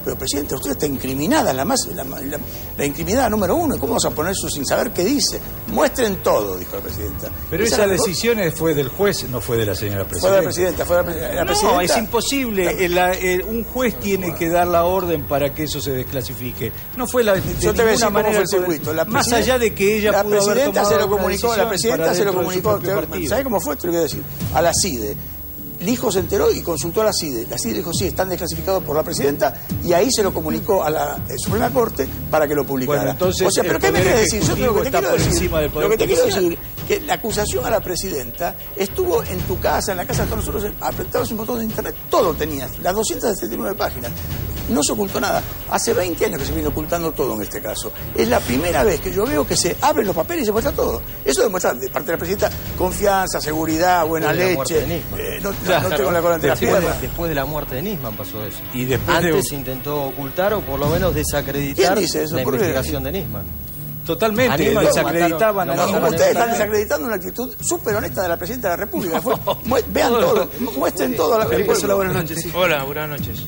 pero presidente, usted está incriminada, la incriminada número uno. ¿Cómo vamos a poner eso sin saber qué dice? Muestren todo, dijo la presidenta. Pero esa decisión fue del juez, no fue de la señora presidenta. Fue de la presidenta, la presidenta. No, es imposible. Un juez tiene que dar la orden para que eso se desclasifique. No fue la... Yo te voy a decir cómo fue el circuito. Más allá de que ella la pudo haber presidenta tomado se lo comunicó, la presidenta se lo comunicó. ¿Sabe cómo fue? Te lo voy a decir. A la CIDE. El hijo se enteró y consultó a la CIDE. La CIDE dijo, sí, están desclasificados por la presidenta, y ahí se lo comunicó a la Suprema Corte para que lo publicara. Bueno, entonces, o sea, ¿pero qué me quieres decir? Yo lo que te quiero decir, que la acusación a la presidenta estuvo en tu casa, en la casa de todos nosotros, apretabas un botón de internet, todo tenías, las 279 páginas. No se ocultó nada. Hace 20 años que se viene ocultando todo en este caso. Es la primera vez que yo veo que se abren los papeles y se muestra todo. Eso demuestra, de parte de la presidenta, confianza, seguridad, buena leche. No tengo la cola entre las piernas. Después de la muerte de Nisman pasó eso. Y después antes se intentó ocultar o por lo menos desacreditar la investigación de Nisman. Totalmente, desacreditaban a ustedes están desacreditando una actitud súper honesta de la presidenta de la República. Vean todo, muestren todo. Buenas noches. Hola, buenas noches.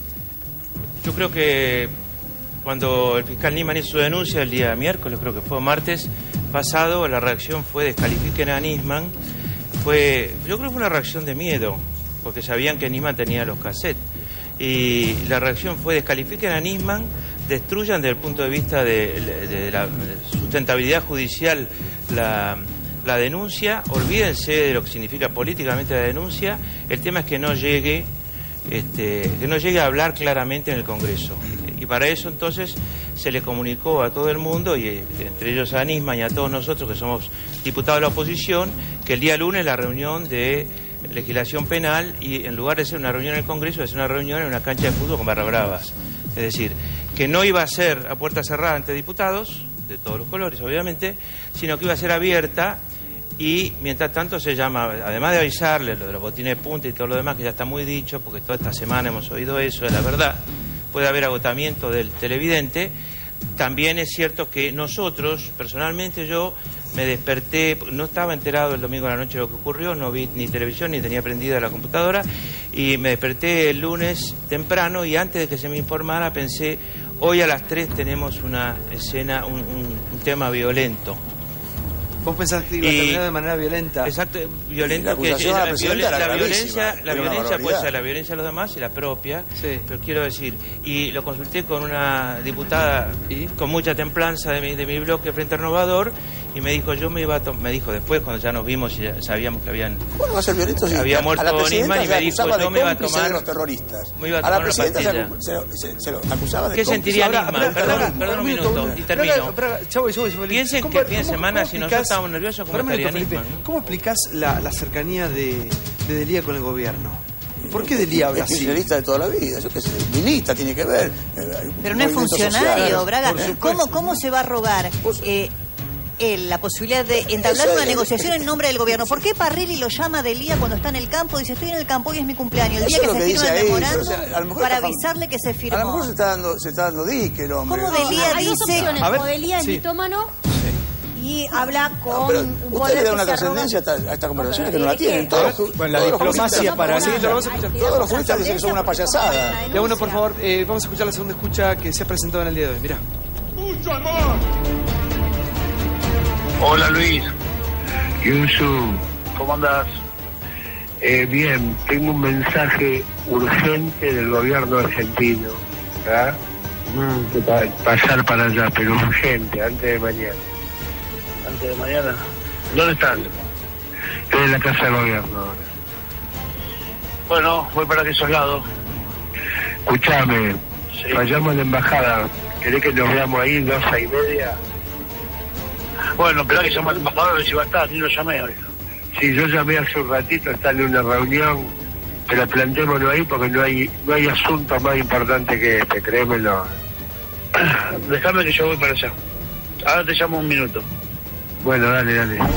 Yo creo que cuando el fiscal Nisman hizo su denuncia el día miércoles, creo que fue martes pasado, la reacción fue descalifiquen a Nisman. Yo creo que fue una reacción de miedo, porque sabían que Nisman tenía los cassettes. Y la reacción fue descalifiquen a Nisman, destruyan desde el punto de vista de la sustentabilidad judicial la denuncia, olvídense de lo que significa políticamente la denuncia. El tema es que no llegue a hablar claramente en el Congreso. Y para eso entonces se le comunicó a todo el mundo, y entre ellos a Nisman y a todos nosotros que somos diputados de la oposición, que el día lunes la reunión de legislación penal, y en lugar de ser una reunión en el Congreso, iba a ser una reunión en una cancha de fútbol con barra bravas. Es decir, que no iba a ser a puerta cerrada ante diputados, de todos los colores obviamente, sino que iba a ser abierta. Y mientras tanto se llama, además de avisarle lo de los botines de punta y todo lo demás, que ya está muy dicho, porque toda esta semana hemos oído eso, es la verdad, puede haber agotamiento del televidente. También es cierto que nosotros, personalmente yo, me desperté, no estaba enterado el domingo a la noche de lo que ocurrió, no vi ni televisión ni tenía prendida la computadora, y me desperté el lunes temprano, y antes de que se me informara pensé, hoy a las 3 tenemos una escena, un tema violento. ¿Vos pensás que iba a terminar de manera violenta? Exacto, violenta. La violencia puede ser la violencia de los demás y la propia, sí. Pero quiero decir, y lo consulté con una diputada con mucha templanza de mi bloque Frente Renovador, y me dijo, me dijo después, cuando ya nos vimos y ya sabíamos que ¿cómo va a ser violento si había muerto Nisman, y me dijo, yo me iba a tomar de los terroristas? Me iba a tomar una pastilla. Se lo acusaba de ¿Qué sentiría Nisman? Perdón un minuto, y termino. Piensen que fin de semana, si nosotros estábamos nerviosos, ¿cómo estaría Nisman? ¿Cómo explicás la cercanía de Delía con el gobierno? ¿Por qué Delía habla así? Es kirchnerista de toda la vida, yo qué sé, milita, tiene que ver. Pero no es funcionario, Braga. ¿Cómo se va a rogar la posibilidad de entablar una negociación en nombre del gobierno? ¿Por qué Parrilli lo llama a Delía cuando está en el campo? Dice, estoy en el campo, hoy es mi cumpleaños. El día que se firma el memorándum, para avisarle que se firmó. A lo mejor se está dando dique el hombre. ¿Cómo Delía hay dice? Hay dos opciones, o Delía es mitómano y habla con un poder. Usted le da una trascendencia a esta conversación que no la tienen. Bueno, la diplomacia para todos los juristas dicen que son una payasada. Ya, bueno, por favor, vamos a escuchar la segunda escucha que se ha presentado en el día de hoy. Mirá. ¡Mucho amor! Hola Luis, Yunsu, ¿cómo andás? Bien, tengo un mensaje urgente del gobierno argentino, ¿verdad? Pasar para allá, pero urgente, antes de mañana. ¿Antes de mañana? ¿Dónde están? Estoy en la casa del gobierno ahora. Bueno, voy para aquellos lados. Escuchame, vayamos a la embajada, ¿querés que nos veamos ahí 2:30? Bueno, pero hay que llamar al embajador a ver si va a estar, ni lo llamé hoy. Sí, yo llamé hace un ratito, está en una reunión, pero plantémoslo ahí porque no hay asunto más importante que este, créemelo. Déjame que yo voy para allá. Ahora te llamo un minuto. Bueno, dale.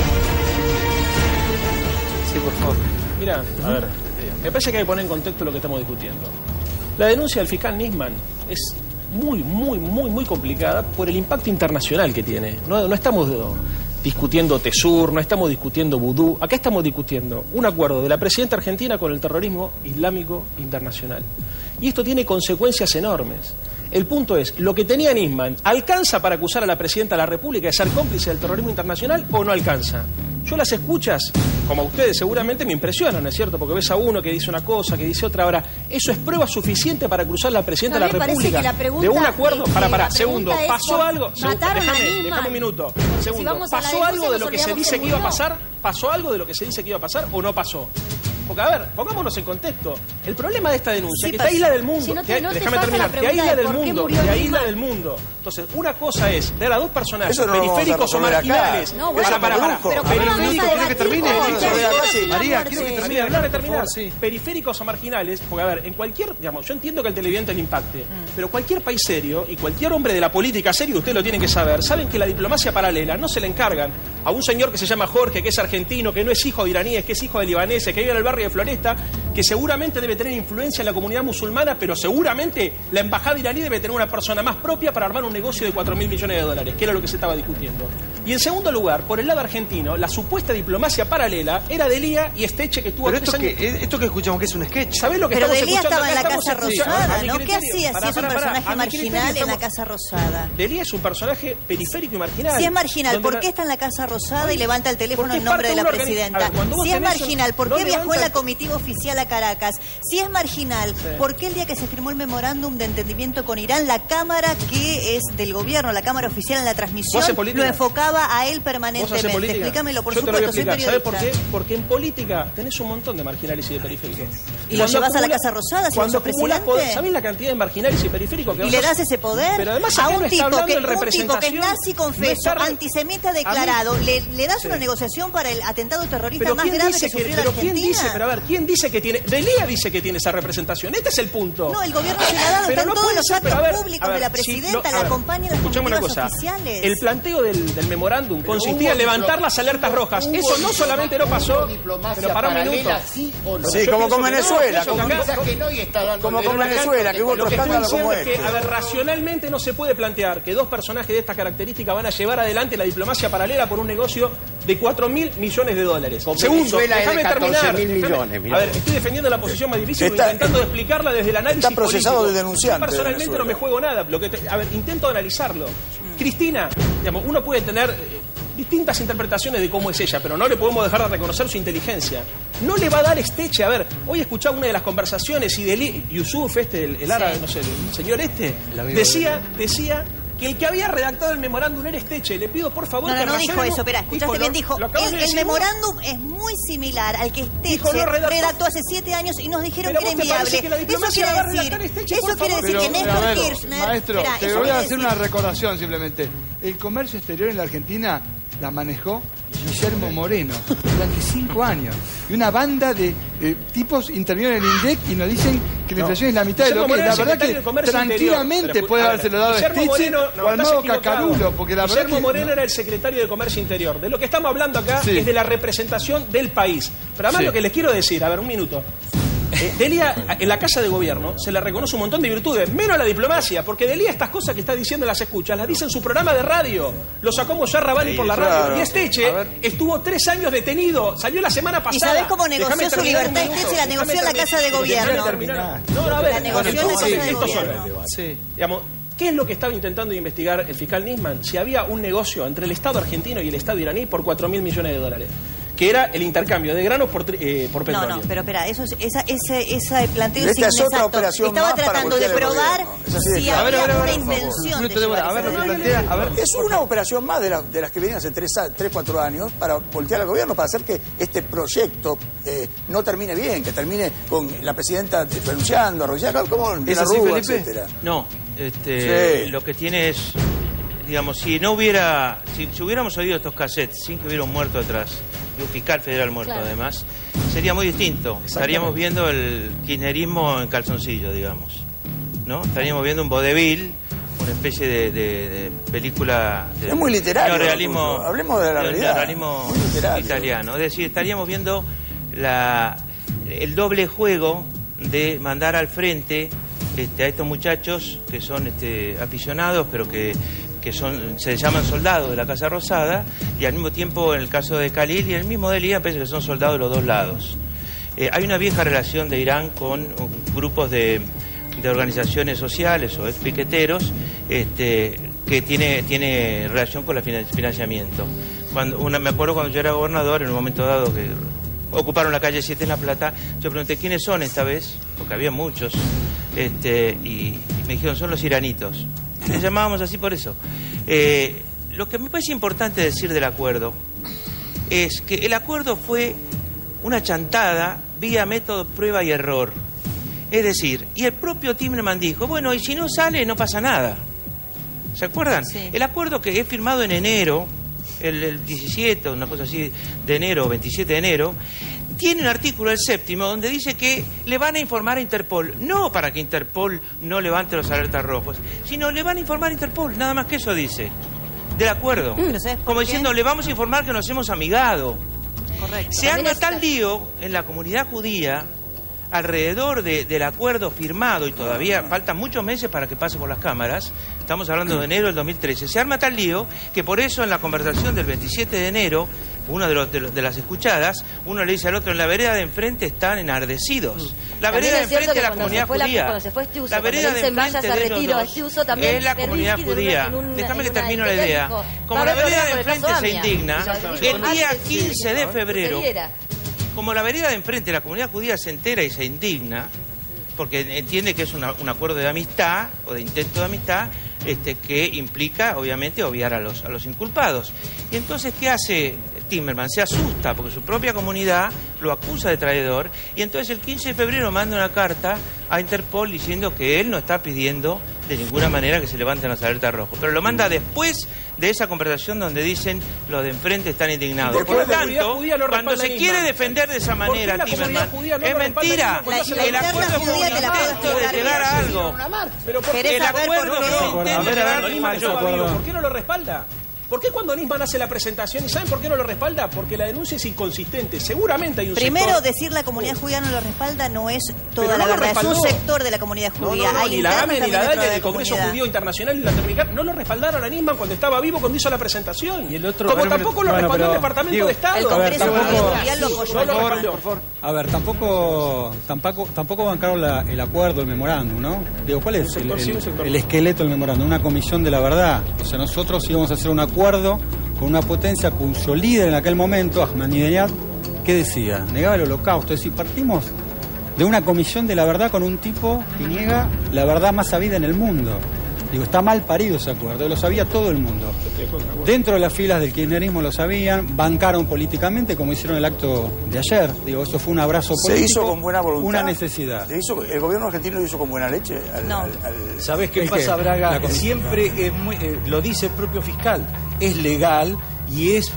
Sí, por favor. Mira, a ver, me parece que hay que poner en contexto lo que estamos discutiendo. La denuncia del fiscal Nisman es muy complicada por el impacto internacional que tiene. No estamos discutiendo Tesur, no estamos discutiendo vudú. Acá estamos discutiendo un acuerdo de la presidenta argentina con el terrorismo islámico internacional. Y esto tiene consecuencias enormes. El punto es, lo que tenía Nisman, ¿alcanza para acusar a la presidenta de la República de ser cómplice del terrorismo internacional o no alcanza? Yo las escuchas, como a ustedes seguramente, me impresionan, ¿no es cierto? Porque ves a uno que dice una cosa, que dice otra. Ahora, ¿eso es prueba suficiente para acusar a la presidenta de la República de un acuerdo? Para, segundo, ¿pasó algo? Déjame un minuto. Segundo, ¿pasó algo de lo que se dice que iba a pasar? ¿Pasó algo de lo que se dice que iba a pasar o no pasó? Porque, a ver, pongámonos en contexto. El problema de esta denuncia es que te aísla del mundo. Déjame terminar. Te aísla del mundo. Te aísla del mundo. Entonces, una cosa es ver a dos personajes periféricos o marginales. No, bueno, para. Pero quiero que termine. María, quiero que termine. Hablar, terminar. Periféricos o marginales, porque, a ver, en cualquier, digamos, yo entiendo que el televidente le impacte, pero cualquier país serio y cualquier hombre de la política serio, ustedes lo tienen que saber, saben que la diplomacia paralela no se le encargan a un señor que se llama Jorge, que es argentino, que no es hijo de iraníes, que es hijo de libaneses, que vive en el barrio de Floresta, que seguramente debe tener influencia en la comunidad musulmana, pero seguramente la embajada iraní debe tener una persona más propia para armar un negocio de 4.000 millones de dólares, que era lo que se estaba discutiendo. Y en segundo lugar, por el lado argentino, la supuesta diplomacia paralela era Delía y Esteche, que estuvo... Pero esto que escuchamos, que es un sketch. ¿Sabés lo que pero estamos escuchando? Delía estaba en la Casa Rosada, ¿no? ¿Qué hacía si es un personaje marginal en la Casa Rosada? Delía es un personaje periférico y marginal. Si es marginal, ¿por qué está en la Casa Rosada y levanta el teléfono en nombre de la presidenta? Si es marginal, ¿por qué viajó en la comitiva oficial a Caracas? Si es marginal, ¿por qué el día que se firmó el memorándum de entendimiento con Irán, la cámara que es del gobierno, la cámara oficial en la transmisión, lo enfocaba a él permanentemente? Explícamelo, por supuesto, soy periodista. ¿Sabes por qué? Porque en política tenés un montón de marginales y de periféricos. ¿Y lo llevas a la Casa Rosada si sos presidente? ¿Sabés la cantidad de marginales y periféricos que y le das ese poder? Pero además a un tipo que es nazi confeso, antisemita declarado, le das una negociación para el atentado terrorista más grave que sufrió la Argentina. Pero a ver, ¿quién dice que tiene? Delía dice que tiene esa representación. Este es el punto. No, el gobierno se la ha dado. Están todos los actos públicos de la presidenta, la acompañan las comitivas oficiales. El planteo del memorándum consistía en levantar las alertas rojas. Eso no solamente no pasó, pero para un minuto. Sí, como con Venezuela. Como con Venezuela, que hubo otro escándalo como este. A ver, racionalmente no se puede plantear que dos personajes de estas características van a llevar adelante la diplomacia paralela por un negocio de 4.000 millones de dólares. Segundo, déjame terminar. A ver, estoy defendiendo la posición más difícil, intentando explicarla desde el análisis político. Está procesado de denunciante. Yo personalmente no me juego nada. A ver, intento analizarlo. Cristina, digamos, uno puede tener distintas interpretaciones de cómo es ella, pero no le podemos dejar de reconocer su inteligencia. No le va a dar Esteche. A ver, hoy escuchaba una de las conversaciones y de Yusuf, el árabe, no sé, el señor decía que el que había redactado el memorándum era Esteche. Le pido, por favor, no dijo eso, espera, escuchaste bien, dijo, el memorándum es muy similar al que Esteche redactó hace 7 años y nos dijeron que era inviable. Eso quiere decir que Néstor Kirchner... Maestro, te voy a hacer una recordación simplemente. El comercio exterior en la Argentina la manejó Guillermo Moreno durante 5 años. Y una banda de tipos intervinieron en el INDEC y nos dicen que la inflación es la mitad de lo que es. La verdad que tranquilamente puede habérselo dado a Stitch o al nuevo Cacarulo. Porque la verdad Guillermo Moreno era el secretario de Comercio Interior. De lo que estamos hablando acá es de la representación del país. Pero además lo que les quiero decir, a ver, un minuto. Delía, en la Casa de Gobierno, se le reconoce un montón de virtudes, menos la diplomacia, porque Delía estas cosas que está diciendo en las escuchas, las dice en su programa de radio. Lo sacó Moyar Rabani por la radio. Y Esteche estuvo 3 años detenido, salió la semana pasada. ¿Y sabés cómo negoció su libertad Esteche? La negoció en la Casa de Gobierno. La negoció en la Casa de Gobierno. Digamos, ¿qué es lo que estaba intentando investigar el fiscal Nisman? Si había un negocio entre el Estado argentino y el Estado iraní por 4.000 millones de dólares. Que era el intercambio de granos por petróleo. No, pero espera, ese planteo es inexacto. Estaba tratando de probar si había una intención de llevar a ver, lo que plantea, es una operación más de las que venían hace 3-4 años para voltear al gobierno, para hacer que este proyecto no termine bien, que termine con la presidenta renunciando, arrollando, como en la Rúa, etcétera. No, lo que tiene es, digamos, si hubiéramos oído estos cassettes sin que hubiera un muerto detrás, y un fiscal federal muerto además, sería muy distinto. Estaríamos viendo el kirchnerismo en calzoncillo, digamos, ¿no? Estaríamos viendo un vodevil, una especie de película de es muy literario, neorrealismo, hablemos de la realidad, neorrealismo italiano. Es decir, estaríamos viendo el doble juego de mandar al frente a estos muchachos que son aficionados, pero que que se llaman soldados de la Casa Rosada, y al mismo tiempo, en el caso de Khalil y el mismo de Lía, parece que son soldados de los dos lados. Hay una vieja relación de Irán con grupos de organizaciones sociales o expiqueteros que tiene relación con el financiamiento. Me acuerdo cuando yo era gobernador, en un momento dado que ocuparon la calle 7 en La Plata, yo pregunté quiénes son esta vez, porque había muchos, y me dijeron son los iranitos. Les llamábamos así por eso. Lo que me parece importante decir del acuerdo es que el acuerdo fue una chantada vía método prueba y error. Es decir, y el propio Timerman dijo, bueno, y si no sale, no pasa nada. ¿Se acuerdan? Sí. El acuerdo que es firmado en enero, el 17, una cosa así, de enero, 27 de enero, tiene un artículo, el 7º, donde dice que le van a informar a Interpol, no para que Interpol no levante los alertas rojos, sino le van a informar a Interpol, nada más que eso dice, del acuerdo. Como diciendo, le vamos a informar que nos hemos amigado. Correcto. Se arma tal lío en la comunidad judía alrededor del acuerdo firmado, y todavía faltan muchos meses para que pase por las cámaras, estamos hablando de enero del 2013, se arma tal lío que por eso en la conversación del 27 de enero, uno de las escuchadas, uno le dice al otro, en la vereda de enfrente están enardecidos. La vereda de enfrente de la comunidad judía. La vereda de enfrente de ellos dos es la comunidad judía. Déjame que termino la idea. Como la vereda de enfrente se indigna, el día 15 de febrero, como la vereda de enfrente, la comunidad judía se entera y se indigna, porque entiende que es un acuerdo de amistad, o de intento de amistad, que implica, obviamente, obviar a los inculpados. Y entonces, ¿qué hace Timerman? Se asusta, porque su propia comunidad lo acusa de traidor, y entonces el 15 de febrero manda una carta a Interpol diciendo que él no está pidiendo de ninguna manera que se levanten las alertas rojas, pero lo manda después de esa conversación donde dicen los de enfrente están indignados. Por lo tanto, cuando se quiere defender de esa manera, Timerman, es mentira. El acuerdo fue un intento de llegar a algo. El acuerdo fue un intento de llegar a algo. ¿Por qué no lo respalda? ¿Por qué cuando Nisman hace la presentación, y saben por qué no lo respalda? Porque la denuncia es inconsistente. Seguramente hay un Primero, sector... decir la comunidad judía no lo respalda no es toda la verdad, es un sector de la comunidad judía. No, ni la AME ni la DALE del Congreso Judío Internacional y Latinoamericano no lo respaldaron a Nisman cuando estaba vivo, cuando hizo la presentación. Y el otro, como tampoco lo respaldó el Departamento de Estado. El Congreso Judío Mundial lo apoyó. Por favor. A ver, tampoco bancaron el acuerdo, el memorándum, ¿no? Digo, ¿cuál es el esqueleto del memorándum? Una comisión de la verdad. O sea, nosotros íbamos a hacer un acuerdo con una potencia cuyo líder en aquel momento, Ahmadinejad, ¿qué decía? Negaba el holocausto. Es decir, partimos de una comisión de la verdad con un tipo que niega la verdad más sabida en el mundo. Digo, está mal parido ese acuerdo, lo sabía todo el mundo. Dentro de las filas del kirchnerismo lo sabían, bancaron políticamente como hicieron el acto de ayer. Digo, eso fue un abrazo político. Se hizo con buena voluntad. Una necesidad. El gobierno argentino lo hizo con buena leche. ¿Sabés qué pasa, Braga? Siempre es lo dice el propio fiscal. Es legal y es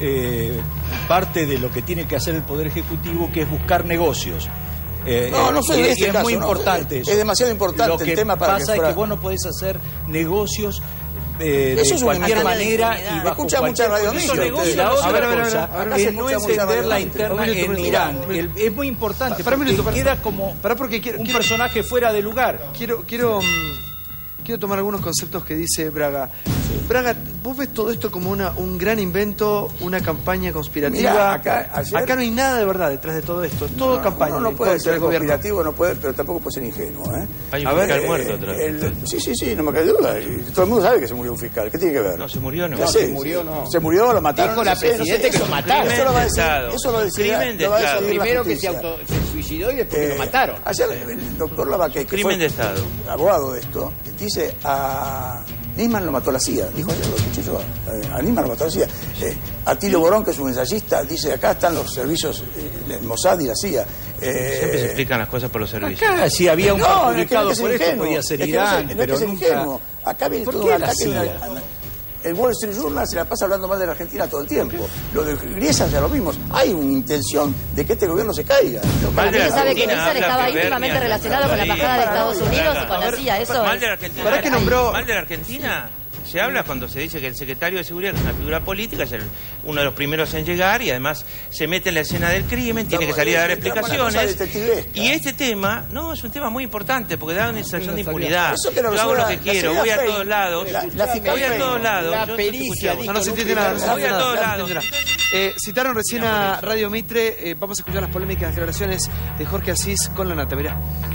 parte de lo que tiene que hacer el Poder Ejecutivo, que es buscar negocios. No soy de este es caso, muy importante eso. Es demasiado importante lo que el tema para pasa que fuera... es que vos no podés hacer negocios de cualquier manera y bajo escucha mucha radio eso negocio. La otra cosa es no entender la interna en Irán. Es muy importante porque queda como un personaje fuera de lugar. Quiero tomar algunos conceptos que dice Braga. Sí. Braga, ¿vos ves todo esto como un gran invento, una campaña conspirativa? Mirá, acá no hay nada de verdad detrás de todo esto. Es todo campaña. Uno no puede ser conspirativo, pero tampoco puede ser ingenuo. Hay un fiscal muerto atrás. Sí, no me cae duda. Todo el mundo sabe que se murió un fiscal. ¿Qué tiene que ver? No, se murió, no. Se murió, lo mataron. Dijo la presidente que lo mataron. Eso lo decía. Crimen de Estado. Primero que se suicidó y después que lo mataron. Ayer el doctor Lavaque, que crimen de Estado, abogado de esto, dice a Nisman lo mató la CIA, dijo ayer, lo escuché yo, a Nisman lo mató la CIA. Atilio Borón, que es un ensayista, dice acá están los servicios, el Mossad y la CIA. Siempre se explican las cosas por los servicios. Acá si había un perjudicado por esto podía ser Irán, pero nunca... Acá viene todo un ataque. El Wall Street Journal se la pasa hablando mal de la Argentina todo el tiempo. Lo de Griesa ya lo vimos. Hay una intención de que este gobierno se caiga. Usted sabe que Nixon estaba íntimamente relacionado con la embajada de Estados Unidos y con la CIA. Eso ¿Mal de la Argentina? ¿Mal de la Argentina? se habla cuando se dice que el secretario de Seguridad, que es una figura política, es uno de los primeros en llegar y además se mete en la escena del crimen, tiene que salir a dar explicaciones. Y este tema, no, es un tema muy importante porque da una sensación de impunidad. Yo hago lo que quiero, voy a todos lados. Voy a todos lados. La pericia. No se entiende nada. Voy a todos lados. Citaron recién a Radio Mitre. Vamos a escuchar las polémicas declaraciones de Jorge Asís con la Nata. Mirá.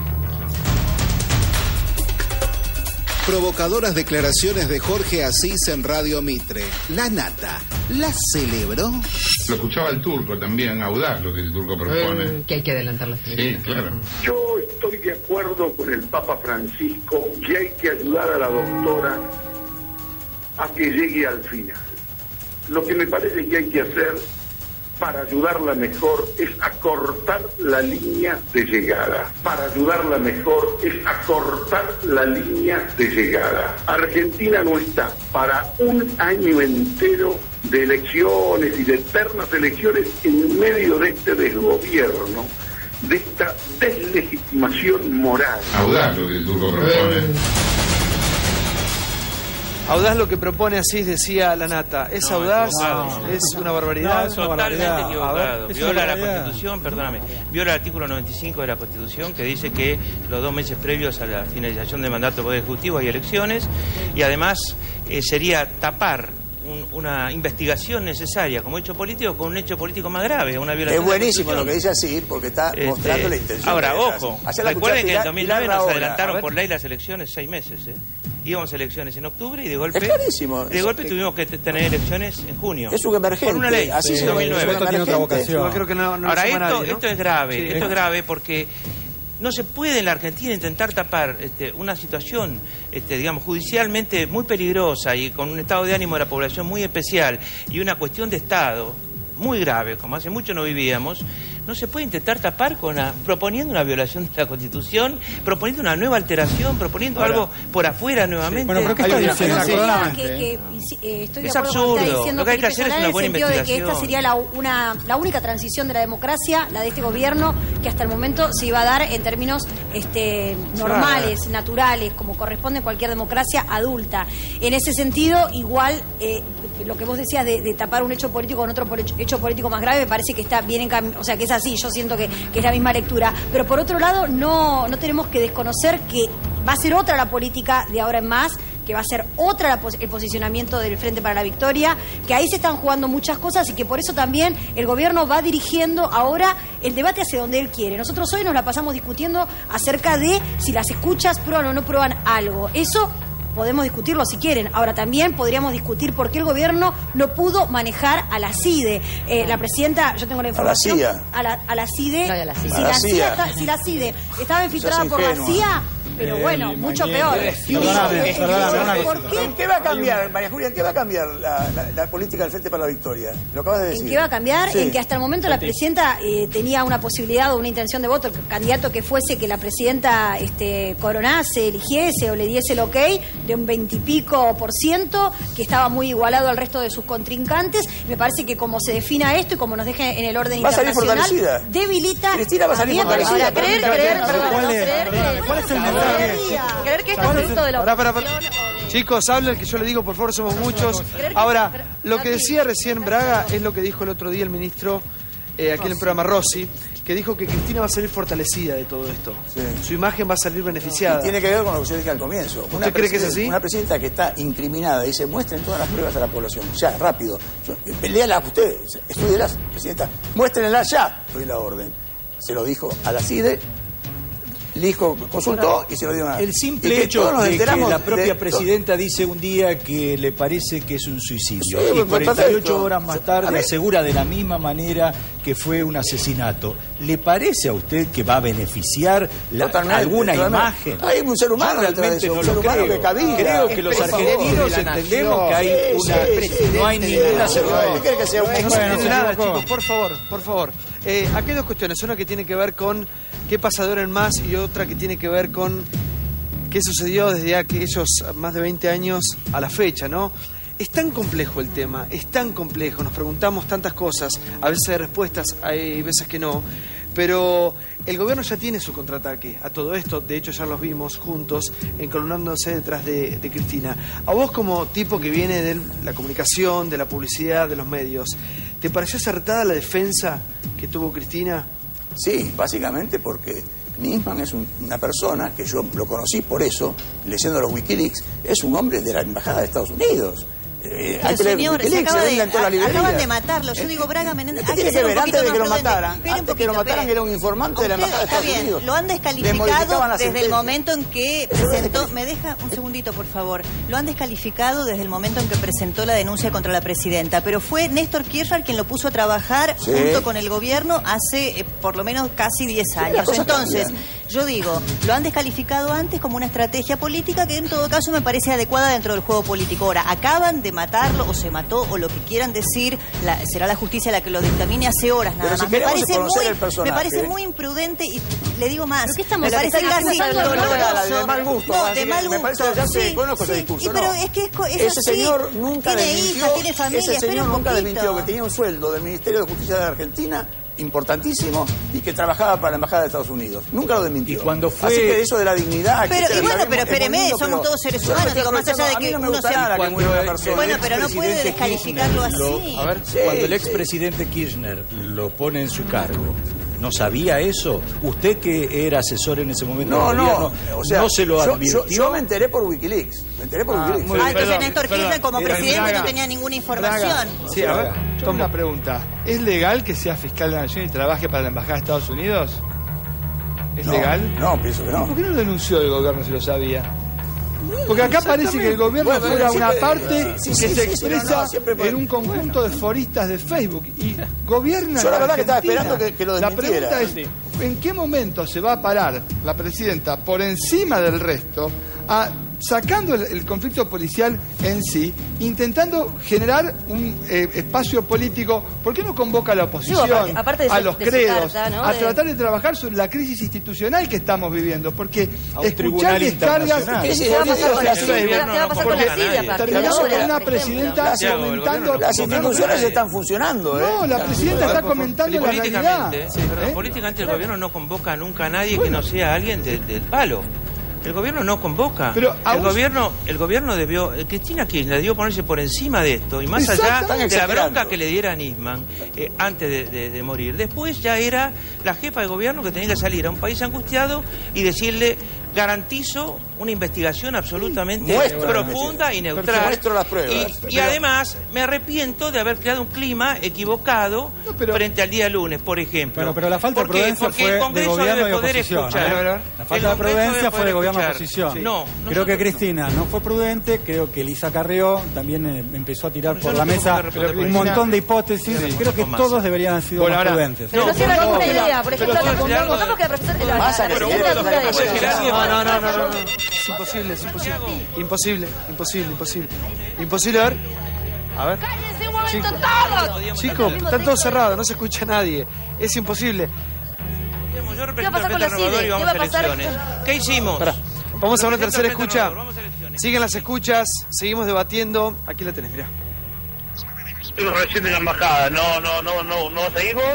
Provocadoras declaraciones de Jorge Asís en Radio Mitre. La Nata, ¿la celebró? Lo escuchaba el Turco también, audaz lo que el Turco propone. Que hay que adelantar la celebración. Sí, claro. Yo estoy de acuerdo con el Papa Francisco que hay que ayudar a la doctora a que llegue al final. Lo que me parece que hay que hacer para ayudarla mejor es acortar la línea de llegada. Para ayudarla mejor es acortar la línea de llegada. Argentina no está para un año entero de elecciones y de eternas elecciones en medio de este desgobierno, de esta deslegitimación moral. Audaz lo que el Turco propone. Audaz lo que propone Asís, decía la Nata. ¿Es audaz? ¿Es una barbaridad? No, totalmente equivocado. Viola la Constitución, perdóname, viola el artículo 95 de la Constitución que dice que los 2 meses previos a la finalización del mandato del Poder Ejecutivo hay elecciones y además sería tapar una investigación necesaria como hecho político con un hecho político más grave, una violación. Es buenísimo lo que dice así porque está mostrando la intención. Ahora, ojo, recuerden que en 2009 nos adelantaron por ley las elecciones 6 meses, íbamos a elecciones en octubre y de golpe... Es clarísimo. De golpe tuvimos que tener elecciones en junio. Es un emergente. Por una ley, así en 2009. Esto tiene otra vocación. Creo que no ahora, nadie, ¿no? esto es grave. Sí. Esto es grave porque no se puede en la Argentina intentar tapar una situación, digamos, judicialmente muy peligrosa y con un estado de ánimo de la población muy especial y una cuestión de Estado muy grave, como hace mucho no vivíamos. No se puede intentar tapar proponiendo una violación de la Constitución, proponiendo una nueva alteración, proponiendo algo por afuera nuevamente. Bueno, pero ¿qué está diciendo? Estoy es absurdo. Lo que hay que hacer es una buena investigación. De que esta sería la única transición de la democracia, la de este gobierno, que hasta el momento se iba a dar en términos normales, naturales, como corresponde a cualquier democracia adulta. En ese sentido, igual, lo que vos decías de tapar un hecho político con otro hecho político más grave, me parece que está bien en camino, o sea, que es así, yo siento que es la misma lectura. Pero por otro lado, no tenemos que desconocer que va a ser otra la política de ahora en más, que va a ser otra el posicionamiento del Frente para la Victoria, que ahí se están jugando muchas cosas y que por eso también el gobierno va dirigiendo ahora el debate hacia donde él quiere. Nosotros hoy nos la pasamos discutiendo acerca de si las escuchas prueban o no prueban algo. Eso podemos discutirlo si quieren. Ahora también podríamos discutir por qué el gobierno no pudo manejar a la CIDE. La presidenta, yo tengo la información. A la CIDE. No, a la CIA. Si la CIDE estaba infiltrada por la CIA, pero bueno, mucho peor. ¿En qué va a cambiar, María Julia, en qué va a cambiar la política del Frente para la Victoria? Lo acabas de decir. ¿En qué va a cambiar? Sí. En que hasta el momento la presidenta tenía una posibilidad o una intención de voto, el candidato que fuese que la presidenta coronase, eligiese o le diese el ok, de un 20 y pico %, que estaba muy igualado al resto de sus contrincantes. Me parece que como se defina esto y como nos deje en el orden internacional, debilita. Cristina va a salir fortalecida. ¿Cuál es el mensaje? Creer que esto es producto de la oposición. Chicos, hablen, que yo le digo, por favor, somos muchos. Ahora, lo que decía recién Braga es lo que dijo el otro día el ministro aquí en el programa Rossi, que dijo que Cristina va a salir fortalecida de todo esto. Sí. Su imagen va a salir beneficiada. Y tiene que ver con lo que yo dije al comienzo. ¿Usted cree que es así? Una presidenta que está incriminada, dice, muestren todas las pruebas a la población. Ya, rápido. Léala usted, estudialas, presidenta. Muéstrenlas ya. Doy la orden. Se lo dijo a la CIDE. Lijo consultó y se lo dio a... El simple hecho de que la propia presidenta dice un día que le parece que es un suicidio, sí, y 48 horas más tarde asegura de la misma manera que fue un asesinato. ¿Le parece a usted que va a beneficiar alguna imagen? Hay un ser humano, realmente no lo creo. Creo que los argentinos entendemos que hay no hay ninguna seguridad. Nada, chicos, por favor. Aquí hay dos cuestiones. Una que tiene que ver con qué pasa de ahora en más y otra que tiene que ver con qué sucedió desde aquellos más de 20 años a la fecha, ¿no? Es tan complejo el tema, es tan complejo, nos preguntamos tantas cosas, a veces hay respuestas, hay veces que no, Pero el gobierno ya tiene su contraataque a todo esto. De hecho, ya los vimos juntos, encolonándose detrás de Cristina. A vos, como tipo que viene de la comunicación, de la publicidad, de los medios, ¿te pareció acertada la defensa que tuvo Cristina? Sí, básicamente porque Nisman es una persona que yo lo conocí por eso, leyendo los Wikileaks, es un hombre de la Embajada de Estados Unidos. Pero señor, acaban de matarlo. Yo digo, Braga Menéndez, tiene que ver, antes de que lo mataran, era un informante de la Embajada de Estados Unidos. Lo han descalificado desde el momento en que presentó... ¿Me deja un segundito, por favor? Lo han descalificado desde el momento en que presentó la denuncia contra la presidenta, pero fue Néstor Kirchner quien lo puso a trabajar junto con el gobierno hace por lo menos casi 10 años. Entonces, yo digo, lo han descalificado antes como una estrategia política que en todo caso me parece adecuada dentro del juego político. Ahora, acaban de matarlo o se mató o lo que quieran decir, será la justicia la que lo dictamine hace horas nada más. Me parece muy imprudente y le digo más. Me parece casi doloroso. De mal gusto. De mal gusto. Me parece que ya se conozco ese discurso. Pero es que es ese señor nunca desmintió. Tiene familia, ese señor nunca desmintió que tenía un sueldo del Ministerio de Justicia de Argentina importantísimo y que trabajaba para la Embajada de Estados Unidos. Nunca lo desmintió. Y cuando fue... Así que eso de la dignidad... Pero espéreme, somos todos seres humanos, digo, más allá de que uno sea... Bueno, pero no puede descalificarlo así. A ver, cuando el expresidente Kirchner lo pone en su cargo, ¿no sabía eso? Usted que era asesor en ese momento del gobierno, ¿no se lo advirtió? Yo me enteré por Wikileaks. Entonces Néstor Kirchner como presidente no tenía ninguna información. Sí, a ver, tengo una pregunta. ¿Es legal que sea fiscal de la Nación y trabaje para la Embajada de Estados Unidos? ¿Es legal? No, pienso que no. ¿Por qué no lo denunció el gobierno si lo sabía? Porque acá parece que el gobierno fuera una parte que se expresa en un conjunto de foristas de Facebook y gobierna. Yo la verdad que estaba esperando que lo desmintiera. La pregunta es, ¿en qué momento se va a parar la presidenta por encima del resto sacando el conflicto policial en sí, intentando generar un espacio político? ¿Por qué no convoca a la oposición, a los credos, carta, ¿no? a tratar de trabajar sobre la crisis institucional que estamos viviendo? Porque escuchar descargas terminamos con una presidenta comentando... Las instituciones están funcionando, No, la presidenta está comentando la realidad. Políticamente el gobierno no convoca nunca a nadie que no sea alguien del palo. El gobierno no convoca. Pero el gobierno debió... Cristina Kirchner debió ponerse por encima de esto. Y más allá de la bronca que le diera a Nisman antes de morir. Después ya era la jefa de gobierno que tenía que salir a un país angustiado y decirle... Garantizo una investigación absolutamente profunda y neutral. Muestro las pruebas. Y además me arrepiento de haber creado un clima equivocado frente al día lunes, por ejemplo. Bueno, pero la falta de prudencia fue de gobierno y oposición. La falta de prudencia fue de gobierno y oposición. Creo que Cristina no fue prudente, creo que Elisa Carrió también empezó a tirar por la mesa un montón de hipótesis. Creo que todos deberían haber sido más prudentes. Pero no cierra ninguna idea. Por ejemplo, supongamos que la No. Es imposible. Imposible, a ver. Chicos, están todos cerrados, no se escucha a nadie. Es imposible. Yo represento al Frente Renovador y vamos a elecciones. ¿Qué hicimos? Vamos a una tercera escucha. Siguen las escuchas, seguimos debatiendo. Aquí la tenés, mirá. Estoy recién en la embajada, no seguimos.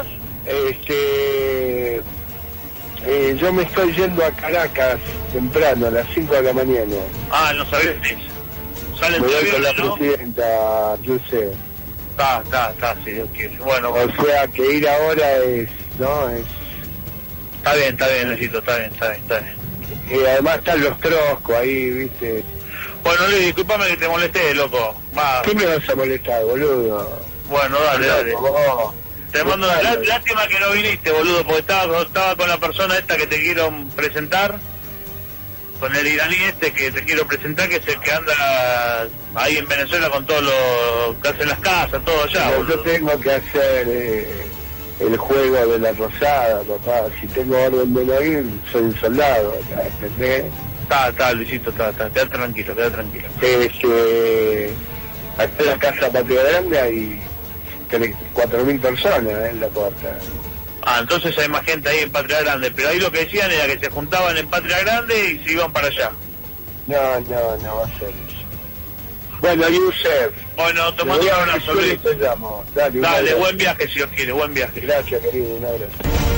Yo me estoy yendo a Caracas temprano, a las 5 de la mañana. Ah, no sabés. Sale el avión con la presidenta, yo sé. Está, si Dios quiere. Bueno, o sea, que ir ahora es... Está bien, Luisito, está bien. Y además están los troscos ahí, ¿viste? Bueno, Luis, discúlpame que te molesté, loco. ¿Qué me vas a molestar, boludo? Bueno, dale. Te mando lástima que no viniste, boludo, porque estaba con la persona esta que te quiero presentar, con el iraní que te quiero presentar, que es el que anda ahí en Venezuela con todo lo que hacen las casas, todo allá, boludo. Yo tengo que hacer el juego de la rosada, papá. Si tengo orden de no ir, soy un soldado, ¿entendés? Está, Luisito, queda tranquilo. Acá en la casa Patria Grande hay 4.000 personas en la puerta. Entonces hay más gente ahí en Patria Grande, pero ahí lo que decían era que se juntaban en Patria Grande y se iban para allá. No va a ser eso. Bueno, Yusef. Bueno, te mando un abrazo, Luis. Dale, buen viaje si Dios quiere, buen viaje. Gracias, querido, un abrazo.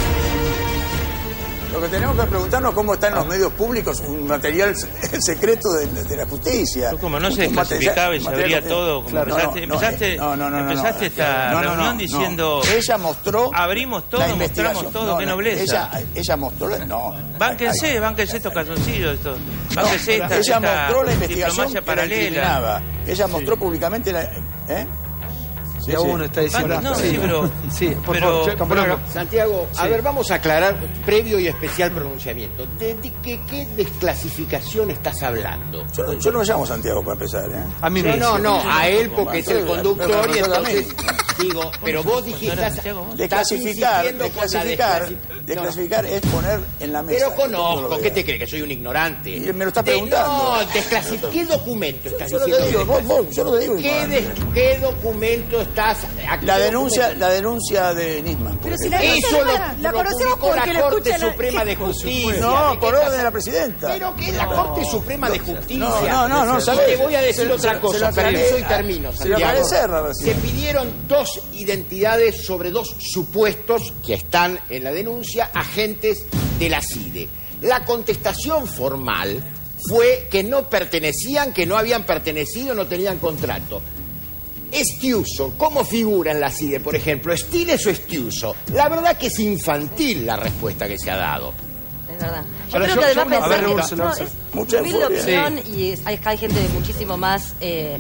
Lo que tenemos que preguntarnos cómo están los medios públicos, un material secreto de la justicia. Como no se desclasificaba y se abría todo, como empezaste esta reunión diciendo... Ella mostró... Abrimos todo, mostramos todo, qué nobleza. Ella mostró... Bánquense estos calzoncillos, bánquense ella mostró la investigación diplomacia paralela. Ella mostró públicamente la... Sí, uno está diciendo... por favor, Santiago, a ver, vamos a aclarar previo y especial pronunciamiento. ¿De qué desclasificación estás hablando? Yo no me llamo Santiago para empezar, A mí no, a él porque es el conductor y entonces digo, pero vos dijiste... Desclasificar es poner en la mesa. Pero conozco, ¿qué te crees? ¿Que soy un ignorante? Y me lo estás preguntando. No, ¿qué documento estás diciendo? Yo no te digo. ¿Qué documento estás... La denuncia de Nisman. Pero si la conocemos porque la Corte Suprema de Justicia. No, por orden de la presidenta. Pero que es la Corte Suprema de Justicia. No, ¿sabes? Te voy a decir otra cosa, permiso y termino, Santiago. Se pidieron 2 identidades sobre 2 supuestos que están en la denuncia, agentes de la CIDE. La contestación formal fue que no pertenecían, que no habían pertenecido, no tenían contrato. Estiuso, ¿cómo figura en la CIDE, por ejemplo? ¿Estiles o Estiuso? La verdad que es infantil la respuesta que se ha dado. Es verdad. Yo creo que además pensar que es humilde opinión y hay gente muchísimo más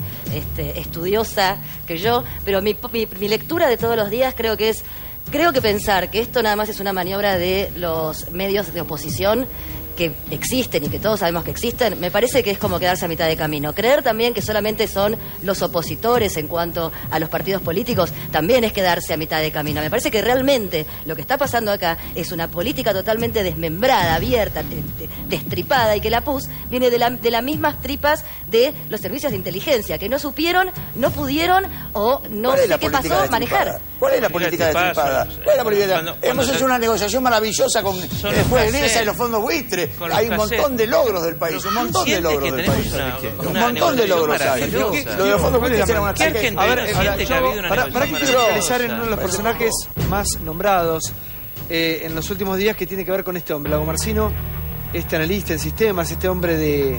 estudiosa que yo, pero mi lectura de todos los días creo que pensar que esto nada más es una maniobra de los medios de oposición que existen y que todos sabemos que existen, me parece que es como quedarse a mitad de camino. Creer también que solamente son los opositores en cuanto a los partidos políticos también es quedarse a mitad de camino. Me parece que realmente lo que está pasando acá es una política totalmente desmembrada, abierta, destripada, y que la PUS viene de las mismas tripas de los servicios de inteligencia, que no supieron, no pudieron o no sé qué pasó manejar. ¿Cuál es la política destripada? ¿Cuál es la política? Hemos hecho una negociación maravillosa con el juez Gresa y los fondos buitre. Hay un montón de logros del país, un montón de logros del país. Un montón de logros hay. Lo de los fondos buitres era una ataque. A ver, para que quiero realizar en uno de los personajes más nombrados en los últimos días, que tiene que ver con este hombre, Lago Marcino, este analista en sistemas, este hombre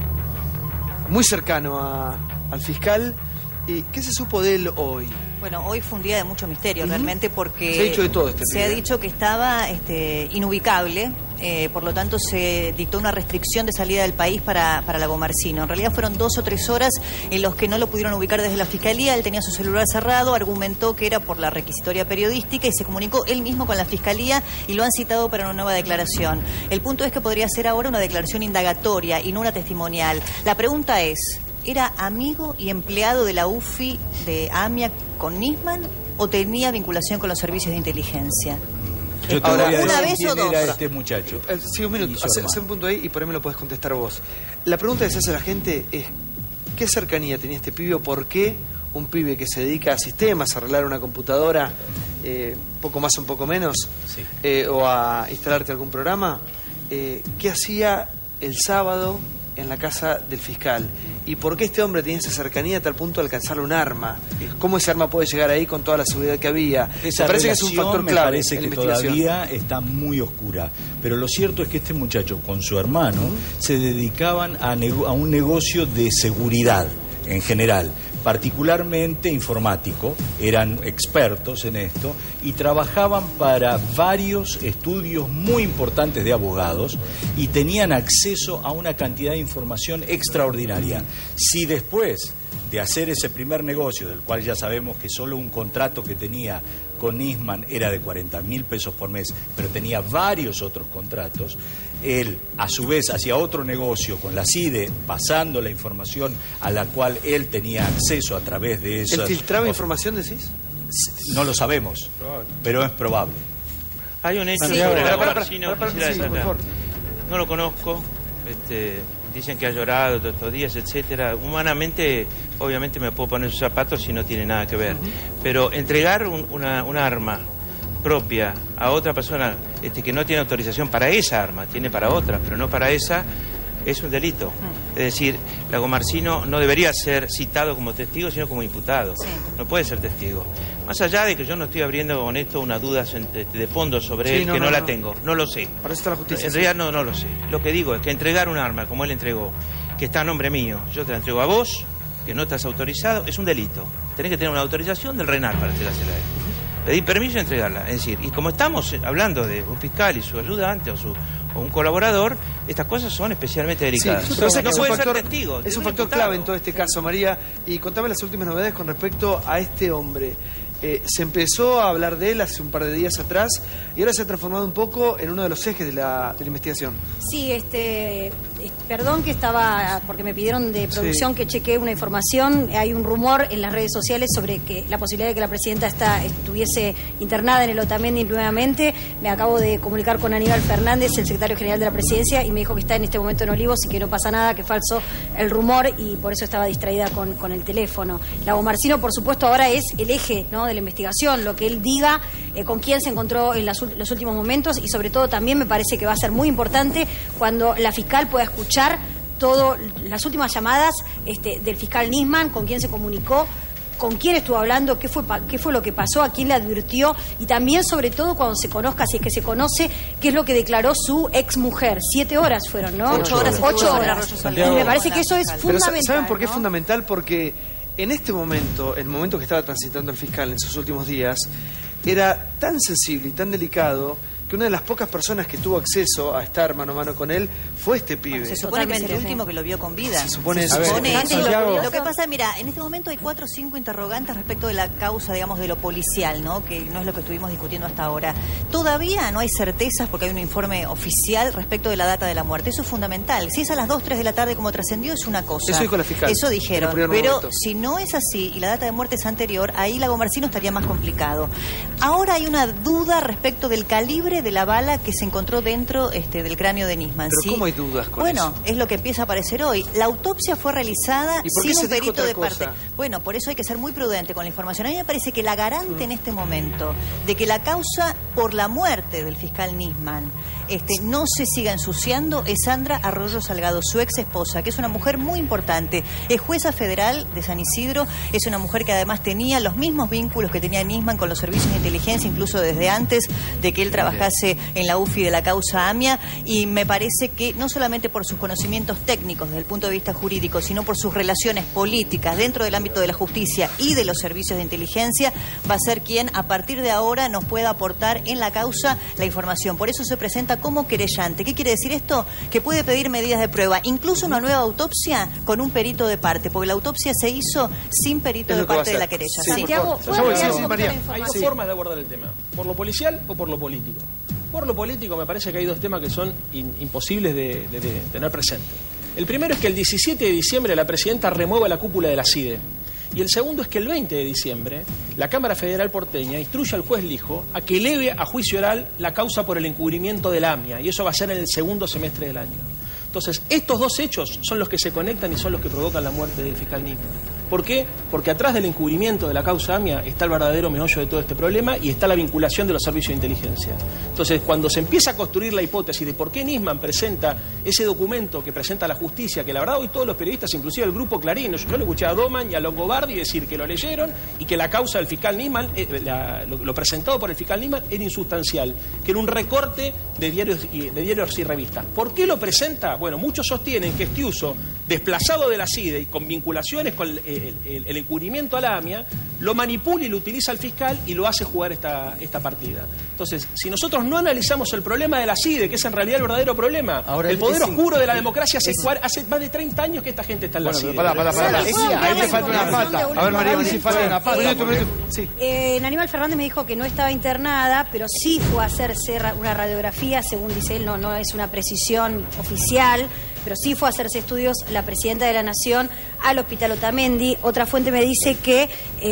muy cercano al fiscal. ¿Y qué se supo de él hoy? Bueno, hoy fue un día de mucho misterio, realmente, porque se ha dicho de todo se ha dicho que estaba inubicable, por lo tanto se dictó una restricción de salida del país para Lago Marcino. En realidad fueron 2 o 3 horas en los que no lo pudieron ubicar desde la Fiscalía. Él tenía su celular cerrado, argumentó que era por la requisitoria periodística y se comunicó él mismo con la Fiscalía y lo han citado para una nueva declaración. El punto es que podría ser ahora una declaración indagatoria y no una testimonial. La pregunta es: ¿era amigo y empleado de la UFI de AMIA con Nisman o tenía vinculación con los servicios de inteligencia? Yo te Ahora, voy a ¿una decir vez quién o dos? era este muchacho. Sí, un minuto, hace un punto ahí y por ahí me lo puedes contestar vos. La pregunta que se hace a la gente es: ¿qué cercanía tenía este pibe o por qué un pibe que se dedica a sistemas, a arreglar una computadora, poco más o un poco menos, o a instalarte algún programa, qué hacía el sábado en la casa del fiscal? ¿Y por qué este hombre tenía esa cercanía a tal punto de alcanzarle un arma? ¿Cómo ese arma puede llegar ahí con toda la seguridad que había? Esa me parece que es un factor clave. Me parece que todavía está muy oscura. Pero lo cierto es que este muchacho con su hermano se dedicaban a un negocio de seguridad en general, particularmente informático, eran expertos en esto y trabajaban para varios estudios muy importantes de abogados y tenían acceso a una cantidad de información extraordinaria. Si después de hacer ese primer negocio, del cual ya sabemos que solo un contrato que tenía con Nisman era de 40.000 pesos por mes, pero tenía varios otros contratos, él a su vez hacía otro negocio con la CIDE, pasando la información a la cual él tenía acceso a través de eso. ¿Él filtraba información, decís? No lo sabemos, pero es probable. Hay un hecho sobre Lago Marcino que quisiera destacar. No lo conozco, dicen que ha llorado todos estos días, etcétera. Humanamente, obviamente me puedo poner sus zapatos si no tiene nada que ver. Pero entregar un arma propia a otra persona que no tiene autorización para esa arma, tiene para otras, pero no para esa, es un delito. Es decir, Lagomarsino no debería ser citado como testigo, sino como imputado. Sí. No puede ser testigo. Más allá de que yo no estoy abriendo con esto una duda de fondo sobre él, que no la tengo. No lo sé. Para eso está la justicia. En realidad no lo sé. Lo que digo es que entregar un arma, como él entregó, que está a nombre mío, yo te la entrego a vos, que no estás autorizado, es un delito. Tenés que tener una autorización del RENAR para entregársela a él. Pedir permiso y entregarla. Es decir, y como estamos hablando de un fiscal y su ayudante o un colaborador, estas cosas son especialmente delicadas. Sí, no puede ser testigo. Es un factor clave en todo este caso, María. Y contame las últimas novedades con respecto a este hombre. Se empezó a hablar de él hace un par de días atrás y ahora se ha transformado un poco en uno de los ejes de la investigación. Sí, perdón que estaba, porque me pidieron de producción que chequee una información. Hay un rumor en las redes sociales sobre que la posibilidad de que la presidenta estuviese internada en el Otamendi nuevamente. Me acabo de comunicar con Aníbal Fernández, el secretario general de la presidencia, y me dijo que está en este momento en Olivos y que no pasa nada, que es falso el rumor, y por eso estaba distraída con el teléfono. Lagomarsino, por supuesto, ahora es el eje, ¿no?, de la investigación, lo que él diga, con quién se encontró en los últimos momentos, y sobre todo también me parece que va a ser muy importante cuando la fiscal pueda escuchar las últimas llamadas del fiscal Nisman, con quién se comunicó, con quién estuvo hablando, qué fue lo que pasó, a quién le advirtió, y también, sobre todo, cuando se conozca, si es que se conoce, qué es lo que declaró su ex mujer. 7 horas fueron, ¿no? 8 horas. 8 horas. Y me parece que eso es fundamental. Pero ¿saben por qué es fundamental? Porque en este momento, el momento que estaba transitando el fiscal en sus últimos días, era tan sensible y tan delicado que una de las pocas personas que tuvo acceso a estar mano a mano con él fue este pibe. Se supone que es el último que lo vio con vida. Se supone eso. Lo que pasa, mira, en este momento hay 4 o 5 interrogantes respecto de la causa, digamos, de lo policial, ¿no? Que no es lo que estuvimos discutiendo hasta ahora. Todavía no hay certezas porque hay un informe oficial respecto de la data de la muerte. Eso es fundamental. Si es a las 2, 3 de la tarde como trascendió, es una cosa. Eso dijo la fiscal. Eso dijeron. Pero si no es así y la data de muerte es anterior, ahí Lagomarsino estaría más complicado. Ahora hay una duda respecto del calibre de la bala que se encontró dentro del cráneo de Nisman. ¿Pero cómo hay dudas con eso? Bueno, es lo que empieza a aparecer hoy. La autopsia fue realizada sin un perito de parte. Bueno, por eso hay que ser muy prudente con la información. A mí me parece que la garante en este momento de que la causa por la muerte del fiscal Nisman no se siga ensuciando es Sandra Arroyo Salgado, su ex esposa, que es una mujer muy importante. Es jueza federal de San Isidro, es una mujer que además tenía los mismos vínculos que tenía Nisman con los servicios de inteligencia, incluso desde antes de que él trabajase en la UFI de la causa AMIA, y me parece que no solamente por sus conocimientos técnicos desde el punto de vista jurídico, sino por sus relaciones políticas dentro del ámbito de la justicia y de los servicios de inteligencia, va a ser quien a partir de ahora nos pueda aportar en la causa la información. Por eso se presenta como querellante. ¿Qué quiere decir esto? Que puede pedir medidas de prueba, incluso una nueva autopsia con un perito de parte, porque la autopsia se hizo sin perito de parte de la querella. Sí, Santiago, hay dos formas de abordar el tema, por lo policial o por lo político. Por lo político me parece que hay 2 temas que son imposibles de tener presente. El primero es que el 17 de diciembre la presidenta remueva la cúpula de la CIDE. Y el segundo es que el 20 de diciembre la Cámara Federal porteña instruye al juez Lijo a que eleve a juicio oral la causa por el encubrimiento de la AMIA, y eso va a ser en el segundo semestre del año. Entonces, estos 2 hechos son los que se conectan y son los que provocan la muerte del fiscal Nisman. ¿Por qué? Porque atrás del encubrimiento de la causa AMIA está el verdadero meollo de todo este problema y está la vinculación de los servicios de inteligencia. Entonces, cuando se empieza a construir la hipótesis de por qué Nisman presenta ese documento que presenta la justicia, que la verdad hoy todos los periodistas, inclusive el grupo Clarín, yo le escuché a Doman y a Longobardi decir que lo leyeron y que la causa del fiscal Nisman, lo presentado por el fiscal Nisman era insustancial, que era un recorte de diarios y revistas. ¿Por qué lo presenta? Bueno, muchos sostienen que Estiuso, desplazado de la CIDE y con vinculaciones con el encubrimiento a la AMIA, lo manipula y lo utiliza el fiscal y lo hace jugar esta partida. Entonces, si nosotros no analizamos el problema de la CIDE, que es en realidad el verdadero problema, ahora, el poder oscuro de la democracia hace más de 30 años que esta gente está en la CIDE. Ahí te falta una pata. A ver, María, si falta una pata. Sí. Aníbal Fernández me dijo que no estaba internada, pero sí fue a hacerse una radiografía, según dice él, no es una precisión oficial, pero sí fue a hacerse estudios la presidenta de la Nación al Hospital Otamendi. Otra fuente me dice que...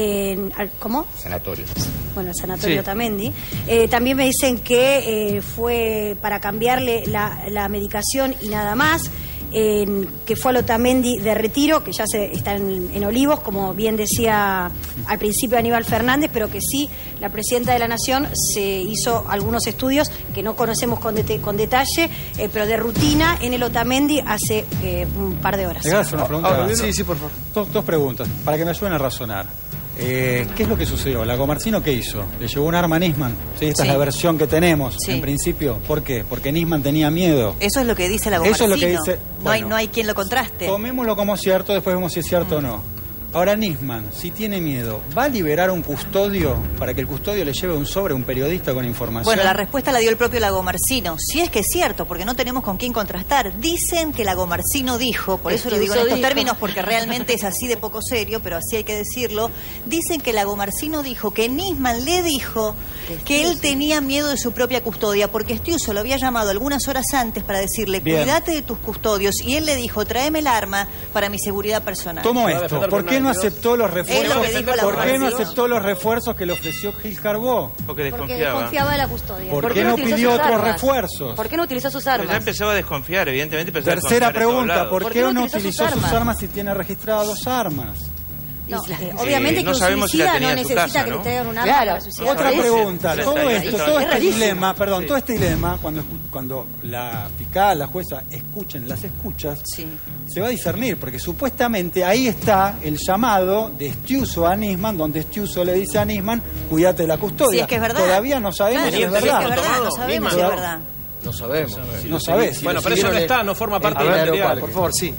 ¿Cómo? Sanatorio. Bueno, el Sanatorio Otamendi. También me dicen que fue para cambiarle la medicación y nada más. que fue al Otamendi de retiro, que ya está en Olivos, como bien decía al principio Aníbal Fernández, pero que sí, la presidenta de la Nación se hizo algunos estudios que no conocemos con detalle, pero de rutina en el Otamendi hace un par de horas. ¿Le hacer una pregunta? Sí, por favor. Dos preguntas, para que me ayuden a razonar. ¿Qué es lo que sucedió? ¿Lagomarsino qué hizo? ¿Le llevó un arma a Nisman? ¿Sí? Esta es la versión que tenemos, en principio. ¿Por qué? Porque Nisman tenía miedo. Eso es lo que dice Lagomarsino. Eso es lo que dice. Bueno, no hay quien lo contraste. Tomémoslo como cierto, después vemos si es cierto o no. Ahora Nisman, si tiene miedo, ¿va a liberar un custodio para que el custodio le lleve un sobre a un periodista con información? Bueno, la respuesta la dio el propio Lagomarsino. Si es que es cierto, porque no tenemos con quién contrastar. Dicen que Lagomarsino dijo, por eso lo digo en estos términos, porque realmente es así de poco serio, pero así hay que decirlo. Dicen que Lagomarsino dijo que Nisman le dijo que él tenía miedo de su propia custodia, porque Estiuso lo había llamado algunas horas antes para decirle, cuídate de tus custodios, y él le dijo, tráeme el arma para mi seguridad personal. Tomo esto, ¿por qué no aceptó los refuerzos? ¿Por qué no aceptó los refuerzos que le ofreció Gil Carbó? Porque desconfiaba de la custodia. ¿Por qué no pidió otros refuerzos? ¿Por qué no utilizó sus armas? Pero ya empezaba a desconfiar, evidentemente. Tercera pregunta, ¿por qué no utilizó sus armas si tiene registradas 2 armas? No, obviamente que un suicida no necesita que le traigan un arma para suicidar. Otra pregunta, todo este dilema, cuando la fiscal, la jueza escuchen las escuchas, se va a discernir, porque supuestamente ahí está el llamado de Estiuso a Nisman, donde Estiuso le dice a Nisman, cuídate de la custodia. Sí, es que es verdad. Todavía no sabemos si es verdad. No sabemos si es verdad. No sabemos. No sabés. Bueno, pero eso no está, no forma parte del material. Por favor, sí.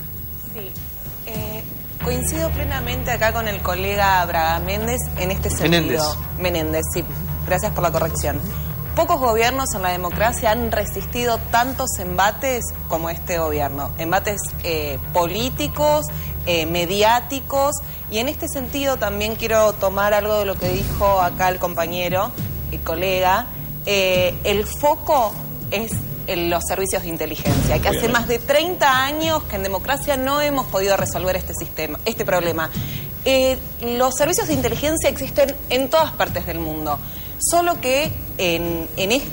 Coincido plenamente acá con el colega Braga Méndez en este sentido. Menéndez, sí. Gracias por la corrección. Pocos gobiernos en la democracia han resistido tantos embates como este gobierno. Embates políticos, mediáticos. Y en este sentido también quiero tomar algo de lo que dijo acá el compañero, el colega. El foco es en los servicios de inteligencia, que hace más de 30 años que en democracia no hemos podido resolver este problema. Los servicios de inteligencia existen en todas partes del mundo, solo que en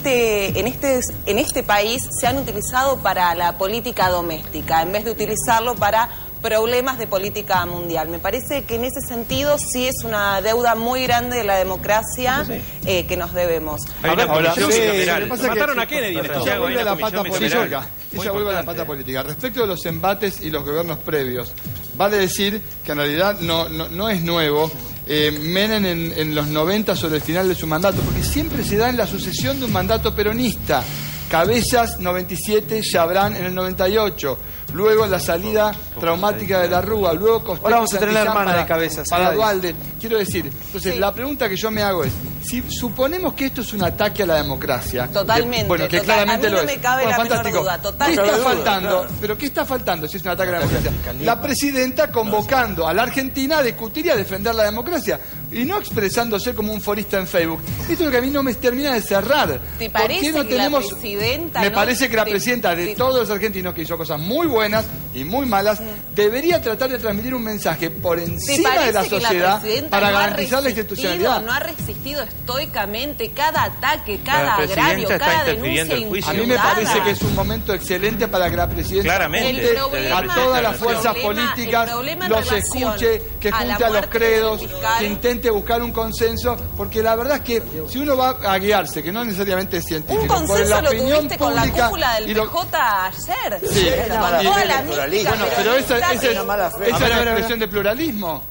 este país se han utilizado para la política doméstica, en vez de utilizarlo para problemas de política mundial. Me parece que en ese sentido sí es una deuda muy grande de la democracia que nos debemos. Hay una comisión bicameral. Mataron a Kennedy. Ella vuelve a la pata política. Respecto de los embates y los gobiernos previos, vale decir que en realidad no es nuevo. Menem en los 90 sobre el final de su mandato, porque siempre se da en la sucesión de un mandato peronista. Cabezas 97, Chabrán en el 98. Luego la salida traumática de la Rúa, luego Costello. Ahora vamos a tener la hermana de Cabezas. Para Duhalde. Quiero decir, entonces la pregunta que yo me hago es, si suponemos que esto es un ataque a la democracia. Totalmente. Que claramente a mí no lo me es. cabe la menor duda. Totalmente. ¿Qué está faltando? ¿Pero qué está faltando si es un ataque a la democracia? La presidenta convocando a la Argentina a discutir y a defender la democracia. Y no expresándose como un forista en Facebook. Esto es lo que a mí no me termina de cerrar. ¿Te parece no que tenemos... la presidenta... Me parece que la presidenta de todos los argentinos, que hizo cosas muy buenas y muy malas, debería tratar de transmitir un mensaje por encima de la sociedad para garantizar la institucionalidad. No ha resistido estoicamente cada ataque, cada agravio, cada denuncia A mí me parece que es un momento excelente para que la presidenta junte a todas las fuerzas políticas, los escuche, que junte a los credos, que intente buscar un consenso, porque la verdad es que si uno va a guiarse, que no necesamente es científico, un consenso por la lo opinión tuviste con la cúpula del PJ ayer. Sí, con toda la mística. Bueno, pero esa es la expresión de pluralismo.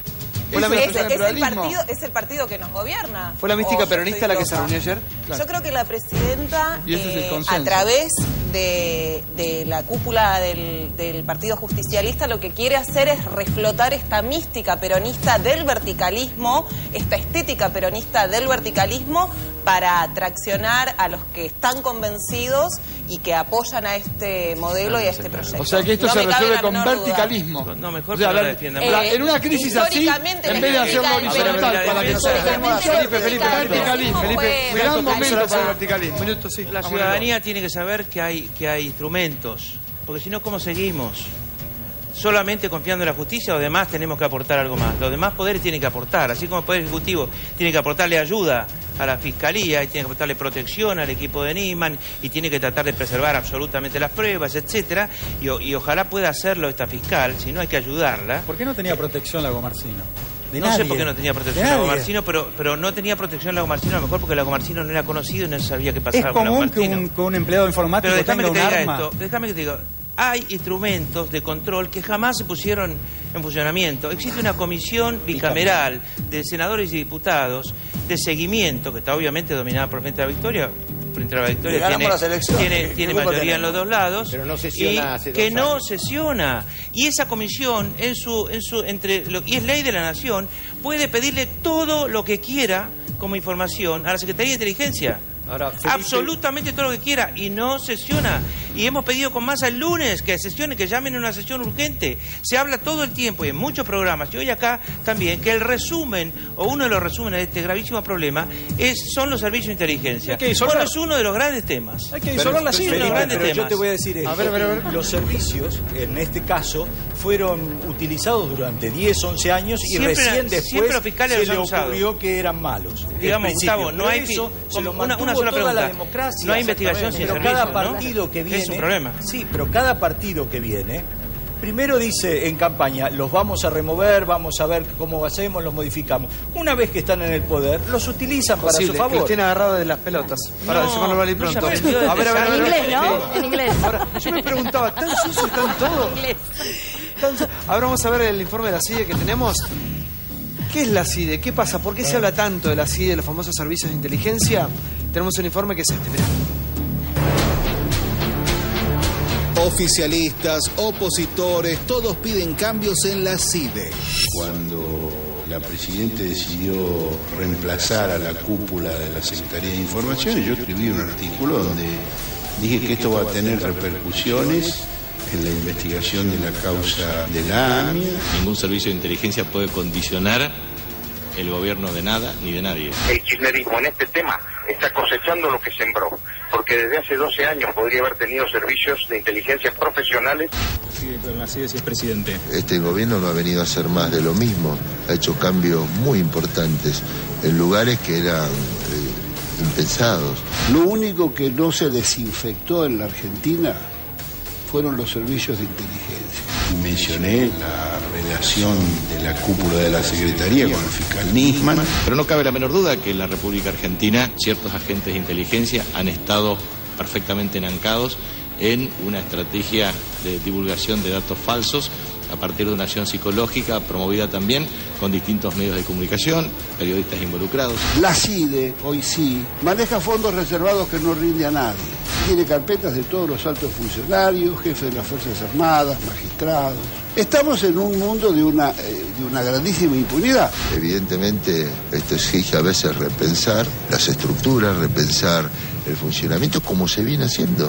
Es el partido que nos gobierna. ¿Fue la mística peronista la que se reunió ayer? Claro. Yo creo que la presidenta, a través de la cúpula del Partido Justicialista, lo que quiere hacer es reflotar esta mística peronista del verticalismo, esta estética peronista del verticalismo, para traccionar a los que están convencidos y que apoyan a este modelo y a este proyecto. O sea que esto se resuelve con verticalismo. No, mejor que no la defiendan. En una crisis así, en vez de hacerlo horizontal, para que Felipe, gran momento para el verticalismo. La ciudadanía tiene que saber que hay instrumentos, porque si no, ¿cómo seguimos? Solamente confiando en la justicia, los demás tenemos que aportar algo más. Los demás poderes tienen que aportar, así como el Poder Ejecutivo tiene que aportarle ayuda a la Fiscalía y tiene que prestarle protección al equipo de Nisman y tiene que tratar de preservar absolutamente las pruebas, etcétera, y ojalá pueda hacerlo esta fiscal, si no hay que ayudarla. ¿Por qué no tenía protección Lagomarsino? No sé por qué no tenía protección Lagomarsino, pero no tenía protección Lagomarsino, a lo mejor porque Lagomarsino no era conocido y no sabía qué pasaba con Lagomarsino. Es común que un empleado informático tenga un arma. Déjame que te diga, hay instrumentos de control que jamás se pusieron en funcionamiento. Existe una comisión bicameral de senadores y diputados de seguimiento, que está obviamente dominada por Frente a la Victoria. Frente a la Victoria tiene mayoría en los dos lados, pero no sesiona hace 2 que años. no sesiona. Y esa comisión, y es ley de la Nación, puede pedirle todo lo que quiera como información a la Secretaría de Inteligencia. Ahora, Felipe... absolutamente todo lo que quiera, y no sesiona. Y hemos pedido con masa el lunes que sesione, que llamen a una sesión urgente. Se habla todo el tiempo y en muchos programas, y hoy acá también, que el resumen, o uno de los resúmenes de este gravísimo problema, son los servicios de inteligencia. Bueno, es uno de los grandes temas. Hay que disolver la CIDE. Pero yo te voy a decir esto. Los servicios, en este caso, fueron utilizados durante 10, 11 años y recién después los fiscales se le ocurrió que eran malos. Digamos, Gustavo, no hay una sola pregunta. No hay investigación sin servicio, cada partido que viene, es un problema. Sí, pero cada partido que viene, primero dice en campaña, los vamos a remover, vamos a ver cómo hacemos, los modificamos. Una vez que están en el poder, los utilizan para su favor. Los tiene agarrados de las pelotas. Para no vale pronto. A ver. En inglés, ¿no? En inglés. Ahora, yo me preguntaba, ¿tan sucio están todos? Ahora vamos a ver el informe de la CIDE que tenemos. ¿Qué es la CIDE? ¿Qué pasa? ¿Por qué se habla tanto de la CIDE, de los famosos servicios de inteligencia? Tenemos un informe que es este, mirá. Oficialistas, opositores, todos piden cambios en la CIDE. Cuando la Presidenta decidió reemplazar a la cúpula de la Secretaría de Información, yo escribí un artículo donde dije que esto va a tener repercusiones en la investigación de la causa de la AMIA. Ningún servicio de inteligencia puede condicionar el gobierno de nada ni de nadie. El kirchnerismo en este tema está cosechando lo que sembró, porque desde hace 12 años podría haber tenido servicios de inteligencia profesionales. Sí, pero así es presidente. Este gobierno no ha venido a hacer más de lo mismo, ha hecho cambios muy importantes en lugares que eran impensados. Lo único que no se desinfectó en la Argentina fueron los servicios de inteligencia. Y mencioné la relación de la cúpula de la Secretaría con el fiscal Nisman. Pero no cabe la menor duda que en la República Argentina ciertos agentes de inteligencia han estado perfectamente enancados en una estrategia de divulgación de datos falsos a partir de una acción psicológica promovida también con distintos medios de comunicación, periodistas involucrados. La CIDE, hoy sí, maneja fondos reservados que no rinde a nadie. Tiene carpetas de todos los altos funcionarios, jefes de las Fuerzas Armadas, magistrados. Estamos en un mundo de una grandísima impunidad. Evidentemente, esto exige a veces repensar las estructuras, repensar el funcionamiento como se viene haciendo.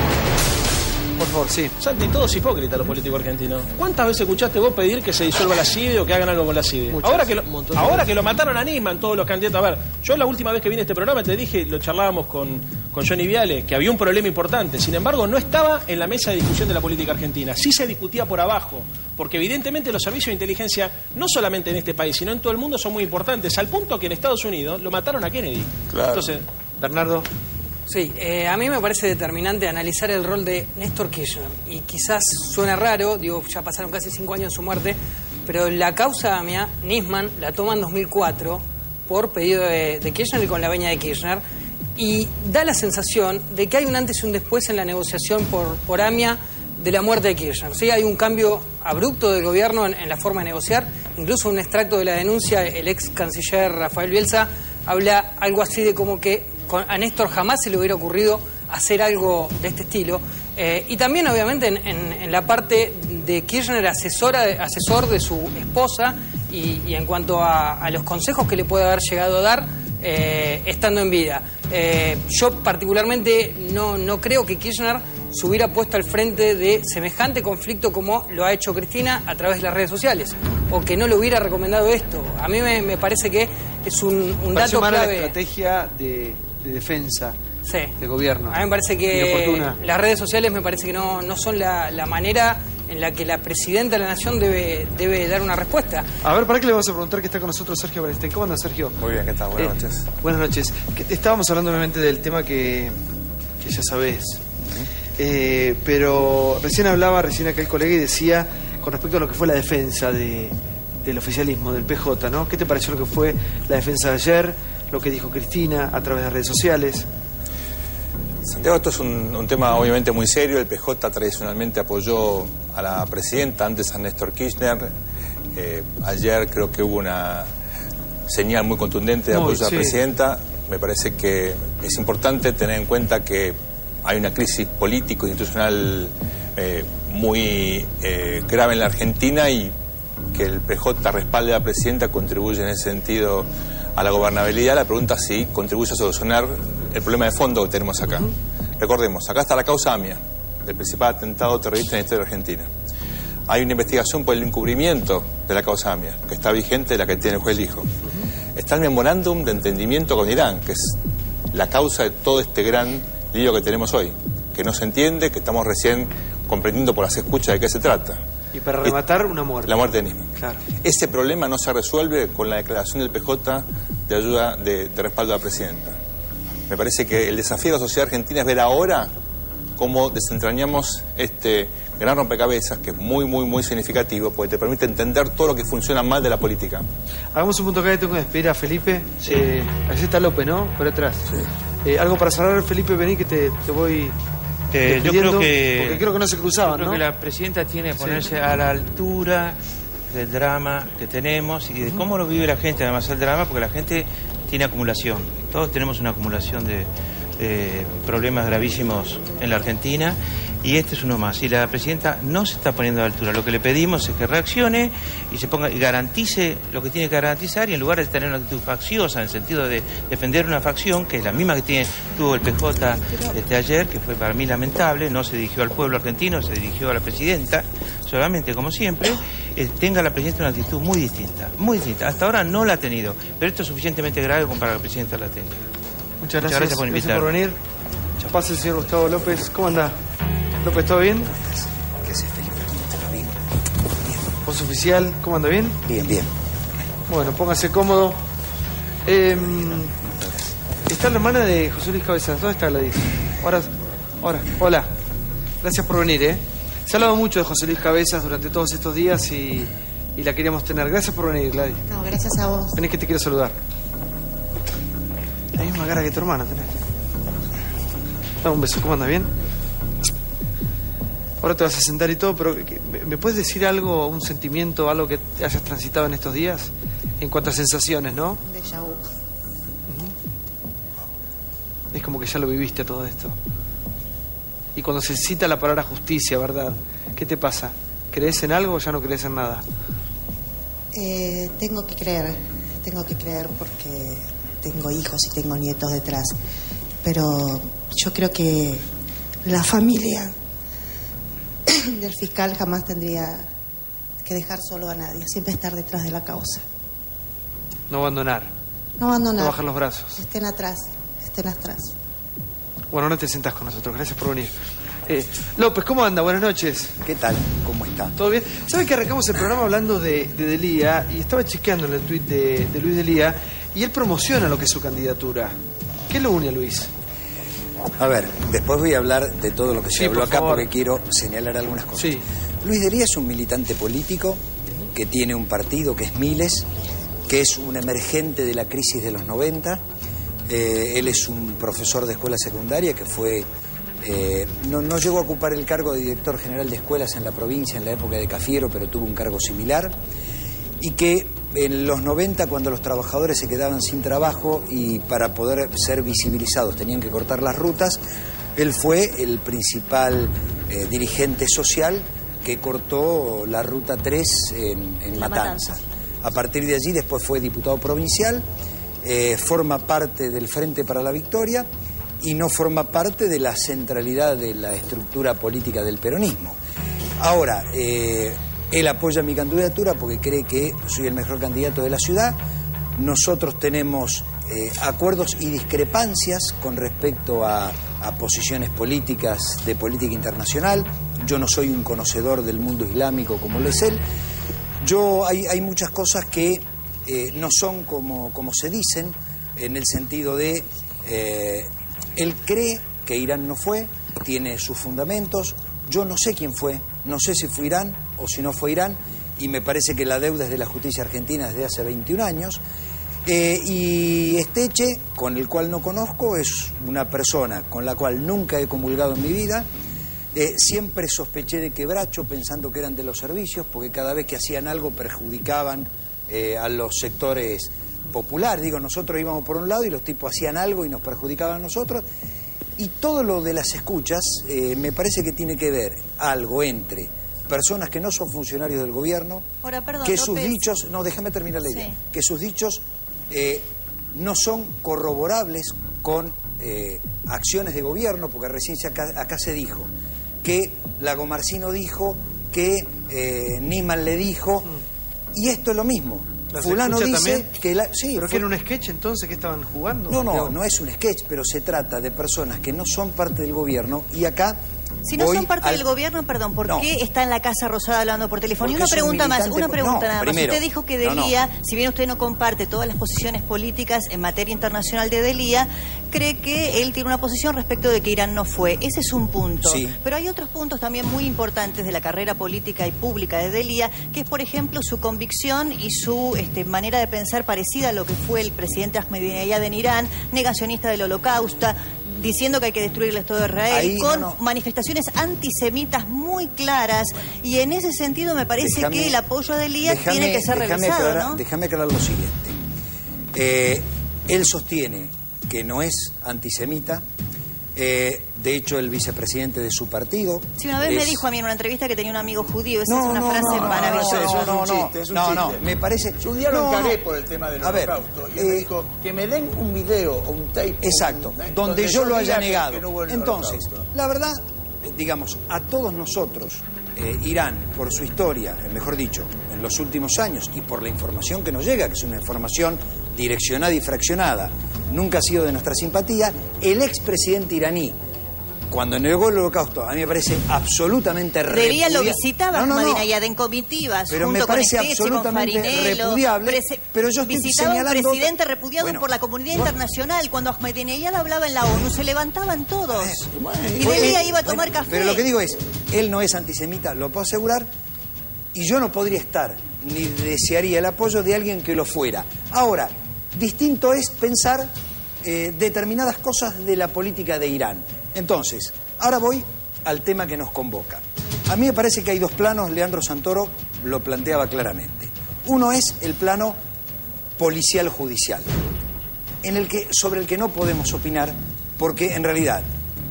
Por favor, sí. Santi, todos hipócritas los políticos argentinos. ¿Cuántas veces escuchaste vos pedir que se disuelva la CIDE o que hagan algo con la CIDE? Ahora que lo mataron a Nisman todos los candidatos. A ver, yo la última vez que vine a este programa te dije, lo charlábamos con Johnny Viale, que había un problema importante. Sin embargo, no estaba en la mesa de discusión de la política argentina. Sí se discutía por abajo, porque evidentemente los servicios de inteligencia, no solamente en este país, sino en todo el mundo, son muy importantes, al punto que en Estados Unidos lo mataron a Kennedy. Claro. Entonces, Bernardo. Sí, a mí me parece determinante analizar el rol de Néstor Kirchner. Y quizás suena raro, digo, ya pasaron casi 5 años de su muerte, pero la causa AMIA, Nisman, la toma en 2004 por pedido de Kirchner y con la veña de Kirchner. Y da la sensación de que hay un antes y un después en la negociación por AMIA de la muerte de Kirchner. ¿Sí? Hay un cambio abrupto del gobierno en la forma de negociar. Incluso un extracto de la denuncia, el ex canciller Rafael Bielsa habla algo así de como que a Néstor jamás se le hubiera ocurrido hacer algo de este estilo. Y también, obviamente, en la parte de Kirchner, asesor de su esposa, y en cuanto a los consejos que le puede haber llegado a dar estando en vida. Yo particularmente no creo que Kirchner se hubiera puesto al frente de semejante conflicto como lo ha hecho Cristina a través de las redes sociales, o que no le hubiera recomendado esto. A mí me parece que es un dato clave. La estrategia de defensa de gobierno. A mí me parece que las redes sociales me parece que no son la manera en la que la presidenta de la Nación debe dar una respuesta. A ver, ¿para qué le vamos a preguntar que está con nosotros Sergio Bernstein? ¿Cómo anda, Sergio? Muy bien, ¿qué tal? Buenas noches. Buenas noches. Estábamos hablando obviamente del tema que ya sabés. Pero recién acá el colega y decía, con respecto a lo que fue la defensa del oficialismo, del PJ, ¿no? ¿Qué te pareció lo que fue la defensa de ayer, lo que dijo Cristina a través de redes sociales? Santiago, esto es un tema obviamente muy serio. El PJ tradicionalmente apoyó a la presidenta, antes a Néstor Kirchner. Ayer creo que hubo una señal muy contundente de apoyo a la presidenta. Me parece que es importante tener en cuenta que hay una crisis político-institucional muy grave en la Argentina y que el PJ respalde a la presidenta contribuye en ese sentido a la gobernabilidad. La pregunta es si contribuye a solucionar el problema de fondo que tenemos acá. Recordemos, acá está la causa AMIA, el principal atentado terrorista en la historia de Argentina. Hay una investigación por el encubrimiento de la causa AMIA, que está vigente, la que tiene el juez Lijo. Está el memorándum de entendimiento con Irán, que es la causa de todo este gran lío que tenemos hoy, que no se entiende, que estamos recién comprendiendo por las escuchas de qué se trata. Y para rematar, una muerte. La muerte de Nisman. Claro. Ese problema no se resuelve con la declaración del PJ de ayuda de respaldo a la presidenta. Me parece que el desafío de la sociedad argentina es ver ahora cómo desentrañamos este gran rompecabezas, que es muy, muy, muy significativo, porque te permite entender todo lo que funciona mal de la política. Hagamos un punto acá, tengo que despedir a Felipe. Sí. Allí está López, ¿no? Por atrás. Sí. Algo para cerrar, Felipe, vení que te voy... yo creo que... Porque creo que no se cruzaban, creo que la presidenta tiene que ponerse a la altura del drama que tenemos y de cómo lo vive la gente, además el drama, porque la gente tiene acumulación. Todos tenemos una acumulación de problemas gravísimos en la Argentina y este es uno más. Y la presidenta no se está poniendo a la altura. Lo que le pedimos es que reaccione y se ponga y garantice lo que tiene que garantizar, y en lugar de tener una actitud facciosa en el sentido de defender una facción, que es la misma que tuvo el PJ ayer, que fue para mí lamentable, no se dirigió al pueblo argentino, se dirigió a la presidenta, solamente como siempre, tenga la presidenta una actitud muy distinta, muy distinta. Hasta ahora no la ha tenido, pero esto es suficientemente grave como para que la presidenta la tenga. Muchas gracias por invitarme. Gracias por venir. Pase el señor Gustavo López. ¿Cómo anda? López, ¿todo bien? ¿Qué haces, Felipe? Bien. Voz oficial, ¿cómo anda? ¿Bien? Bien, bien. Bueno, póngase cómodo. Está la hermana de José Luis Cabezas. ¿Dónde está Gladys? Ahora. Hola. Gracias por venir, Se ha hablado mucho de José Luis Cabezas durante todos estos días y la queríamos tener. Gracias por venir, Gladys. No, gracias a vos. Vení que te quiero saludar. La misma cara que tu hermana tenés. Dame un beso, ¿cómo andas? ¿Bien? Ahora te vas a sentar y todo, pero ¿me puedes decir algo, un sentimiento, algo que hayas transitado en estos días? En cuanto a sensaciones, ¿no? Déjà vu. Es como que ya lo viviste todo esto. Y cuando se cita la palabra justicia, ¿verdad? ¿Qué te pasa? ¿Crees en algo o ya no crees en nada? Tengo que creer porque tengo hijos y tengo nietos detrás. Pero yo creo que la familia del fiscal jamás tendría que dejar solo a nadie, siempre estar detrás de la causa. No abandonar. No bajar los brazos. Estén atrás. Bueno, no te sentás con nosotros, gracias por venir. López, ¿cómo anda? Buenas noches. ¿Qué tal? ¿Cómo está? ¿Todo bien? ¿Sabe que arrancamos el programa hablando de Delía? Y estaba chequeando en el tuit de Luis Delía y él promociona lo que es su candidatura. ¿Qué lo une a Luis? A ver, después voy a hablar de todo lo que se habló acá porque quiero señalar algunas cosas. Sí. Luis Delía es un militante político que tiene un partido que es Miles, que es un emergente de la crisis de los 90. Él es un profesor de escuela secundaria que fue... no llegó a ocupar el cargo de director general de escuelas en la provincia en la época de Cafiero, pero tuvo un cargo similar. Y que en los 90, cuando los trabajadores se quedaban sin trabajo y para poder ser visibilizados tenían que cortar las rutas, él fue el principal dirigente social que cortó la ruta 3 en Matanza. A partir de allí después fue diputado provincial, forma parte del Frente para la Victoria y no forma parte de la centralidad de la estructura política del peronismo. Ahora, él apoya mi candidatura porque cree que soy el mejor candidato de la ciudad. Nosotros tenemos acuerdos y discrepancias con respecto a posiciones políticas de política internacional. Yo no soy un conocedor del mundo islámico como lo es él. Hay muchas cosas que no son como se dicen, en el sentido de él cree que Irán no fue, tiene sus fundamentos. Yo no sé quién fue, no sé si fue Irán o si no fue Irán, y me parece que la deuda es de la justicia argentina desde hace 21 años. Y Esteche, con el cual no conozco, es una persona con la cual nunca he comulgado en mi vida. Siempre sospeché de quebracho pensando que eran de los servicios, porque cada vez que hacían algo perjudicaban a los sectores populares. Digo, nosotros íbamos por un lado y los tipos hacían algo y nos perjudicaban a nosotros. Y todo lo de las escuchas me parece que tiene que ver algo entre personas que no son funcionarios del gobierno, ahora, perdón, que sus dichos... No, déjame terminar la idea. Sí. Que sus dichos no son corroborables con acciones de gobierno, porque recién acá se dijo que Lagomarsino dijo, que Nisman le dijo, y esto es lo mismo. Fulano dice también, que... Sí, ¿pero que era un sketch entonces que estaban jugando? No es un sketch, pero se trata de personas que no son parte del gobierno, y acá... Si no son parte del gobierno, perdón, ¿por qué está en la Casa Rosada hablando por teléfono? Y una pregunta más, nada más. Primero, usted dijo que Delía, si bien usted no comparte todas las posiciones políticas en materia internacional de Delía, cree que él tiene una posición respecto de que Irán no fue. Ese es un punto. Sí. Pero hay otros puntos también muy importantes de la carrera política y pública de Delía, que es, por ejemplo, su convicción y su manera de pensar parecida a lo que fue el presidente Ahmadinejad en Irán, negacionista del Holocausto, diciendo que hay que destruir el Estado de Israel, manifestaciones antisemitas muy claras, y en ese sentido me parece que el apoyo a Delía tiene que ser revisado, ¿no? Déjame aclarar lo siguiente. Él sostiene que no es antisemita. De hecho, el vicepresidente de su partido... Sí, una vez me dijo a mí en una entrevista que tenía un amigo judío. Esa es una frase maravillosa. No, me parece... Yo un día lo encaré por el tema del Holocausto. Y me dijo que me den un video o un tape... Exacto, donde yo lo haya negado. Entonces, la verdad, digamos, a todos nosotros, Irán, por su historia, mejor dicho, en los últimos años, y por la información que nos llega, que es una información direccionada y fraccionada, nunca ha sido de nuestra simpatía. El expresidente iraní, cuando negó el Holocausto, a mí me parece absolutamente repudiable. Delía lo visitaba Ahmadinejad en comitivas, pero junto me parece con Esteche, absolutamente con Farinello, repudiable. Pero yo estoy visitaba señalando... un presidente repudiado por la comunidad internacional. Cuando Ahmadinejad hablaba en la ONU, se levantaban todos. Y Delía iba a tomar café. Pero lo que digo es, él no es antisemita, lo puedo asegurar, y yo no podría estar, ni desearía el apoyo de alguien que lo fuera. Ahora, distinto es pensar determinadas cosas de la política de Irán. Entonces, ahora voy al tema que nos convoca. A mí me parece que hay dos planos, Leandro Santoro lo planteaba claramente. Uno es el plano policial-judicial, sobre el que no podemos opinar, porque en realidad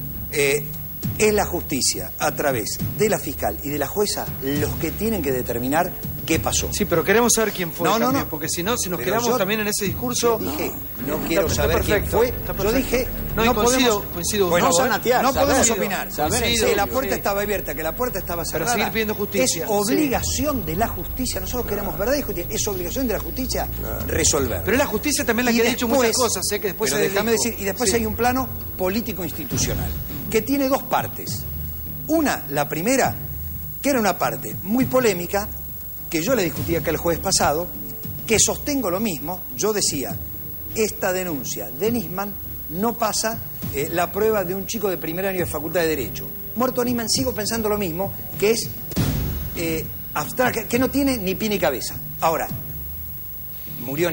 es la justicia, a través de la fiscal y de la jueza, los que tienen que determinar qué pasó. Sí, pero queremos saber quién fue también, porque si no, si nos quedamos también en ese discurso... Dije, no quiero saber quién fue. Yo dije, no podemos... Bueno, no podemos opinar. Que la puerta estaba abierta, que la puerta estaba cerrada. Pero seguir pidiendo justicia. Es obligación de la justicia. Nosotros queremos verdad y justicia. Es obligación de la justicia resolver. Pero la justicia también la que ha dicho muchas cosas, que después pero déjame decir, y después hay un plano político-institucional, que tiene dos partes. Una, la primera, que era una parte muy polémica, que yo le discutí acá el jueves pasado, que sostengo lo mismo. Yo decía, esta denuncia de Nisman no pasa la prueba de un chico de primer año de Facultad de Derecho. Muerto Nisman, sigo pensando lo mismo, que es abstracta, que no tiene ni pie ni cabeza. Ahora, murió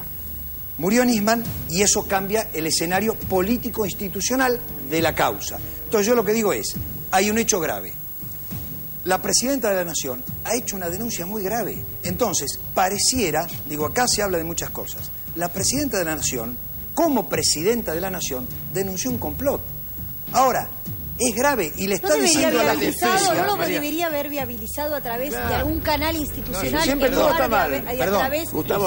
Nisman y eso cambia el escenario político-institucional de la causa. Entonces yo lo que digo es, hay un hecho grave. La presidenta de la Nación ha hecho una denuncia muy grave. Entonces, pareciera, digo, acá se habla de muchas cosas. La presidenta de la Nación, como presidenta de la Nación, denunció un complot. Ahora, es grave y le está diciendo a la justicia... ¿No lo debería haber viabilizado a través de algún canal institucional? Siempre todo está mal. Perdón, Gustavo,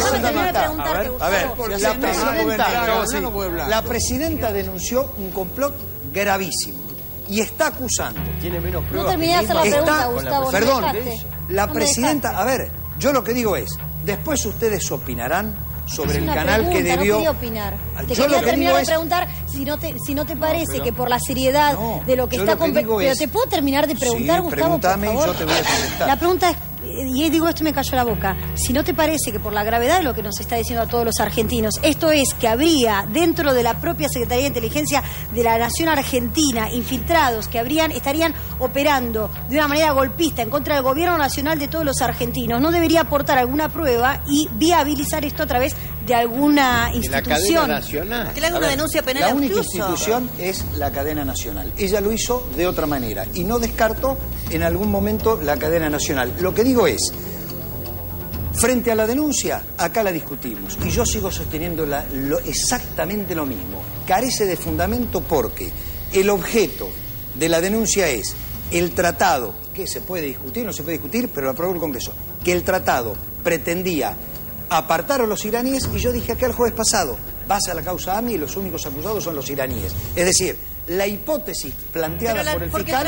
la presidenta denunció un complot gravísimo. Y está acusando. Tiene menos pruebas. No terminé de hacer la pregunta, Gustavo. Perdón, la presidenta, a ver, yo lo que digo es, después ustedes opinarán sobre el canal que debió... No quería opinar. Te quería terminar de preguntar si no te parece que por la seriedad de lo que está... Pero te puedo terminar de preguntar, Gustavo, por favor. Yo te voy a contestar. La pregunta es, y digo esto y me cayó la boca, si no te parece que por la gravedad de lo que nos está diciendo a todos los argentinos, esto es que habría dentro de la propia Secretaría de Inteligencia de la Nación Argentina infiltrados que estarían operando de una manera golpista en contra del gobierno nacional de todos los argentinos, ¿no debería aportar alguna prueba y viabilizar esto a través de alguna institución? La cadena nacional. Que le haga una denuncia penal. La única institución es la cadena nacional. Ella lo hizo de otra manera y no descarto en algún momento la cadena nacional. Lo que digo es, frente a la denuncia, acá la discutimos y yo sigo sosteniendo exactamente lo mismo. Carece de fundamento porque el objeto de la denuncia es el tratado, que se puede discutir, no se puede discutir, pero lo aprobó el Congreso, que el tratado pretendía apartar a los iraníes y yo dije acá el jueves pasado, basa la causa AMI y los únicos acusados son los iraníes. Es decir, la hipótesis planteada por el fiscal,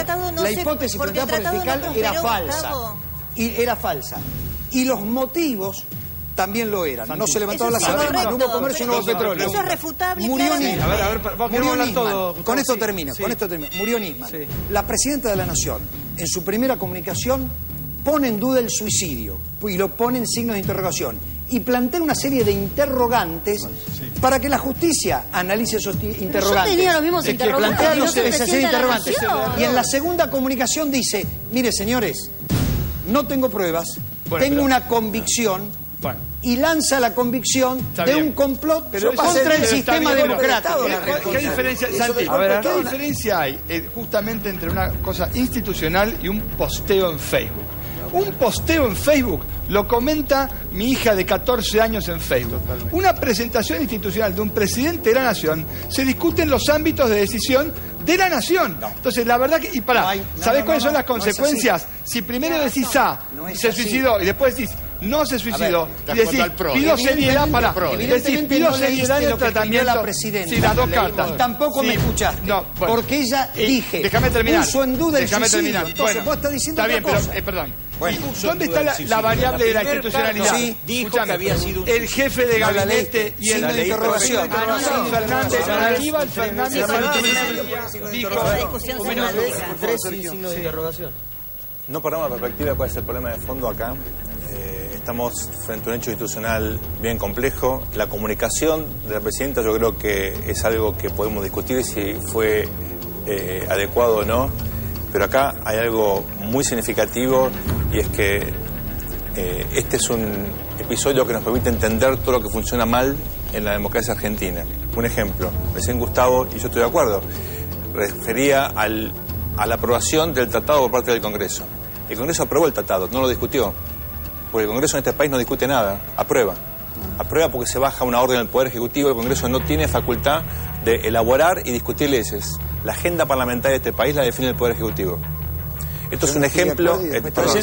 era falsa. Era falsa. Y los motivos también lo eran. No se levantaron las armas, no hubo comercio, no hubo petróleo. Eso es refutable. Murió Nisman. Murió Nisman. Con esto termino. Murió Nisman. Sí. La presidenta de la Nación, en su primera comunicación, pone en duda el suicidio y lo pone en signos de interrogación y plantea una serie de interrogantes para que la justicia analice esos interrogantes. Yo tenía los mismos interrogantes. Y en la segunda comunicación dice, mire señores, no tengo pruebas, tengo una convicción. Y lanza la convicción de un complot contra el sistema democrático. ¿Qué diferencia, Santi, ¿qué diferencia hay justamente entre una cosa institucional y un posteo en Facebook? Un posteo en Facebook lo comenta mi hija de 14 años en Facebook. Una presentación institucional de un presidente de la nación se discute en los ámbitos de decisión de la nación. Entonces, la verdad que... Y ¿sabés cuáles son las consecuencias? Si primero decís se suicidó, y después decís no se suicidó, y decís pido seriedad pido seriedad en el tratamiento la presidenta. Sí, las dos cartas. Y tampoco me escuchaste. No, porque ella déjame terminar. Puso en duda el suicidio. Terminar. Entonces vos estás diciendo está bien, otra cosa. Pero, perdón. ¿Dónde está la variable de la institucionalidad? Sí, dijo que había sido el jefe de gabinete y el de interrogación. Aníbal Fernández dijo signo de interrogación. No perdamos la perspectiva de cuál es el problema de fondo acá. Estamos frente a un hecho institucional bien complejo. La comunicación de la presidenta yo creo que es algo que podemos discutir si fue adecuado o no. Pero acá hay algo muy significativo y es que este es un episodio que nos permite entender todo lo que funciona mal en la democracia argentina. Un ejemplo, recién Gustavo, y yo estoy de acuerdo, refería a la aprobación del tratado por parte del Congreso. El Congreso aprobó el tratado, no lo discutió, porque el Congreso en este país no discute nada, aprueba. Aprueba porque se baja una orden del Poder Ejecutivo, el Congreso no tiene facultad de elaborar y discutir leyes. La agenda parlamentaria de este país la define el Poder Ejecutivo. Esto es un ejemplo... No,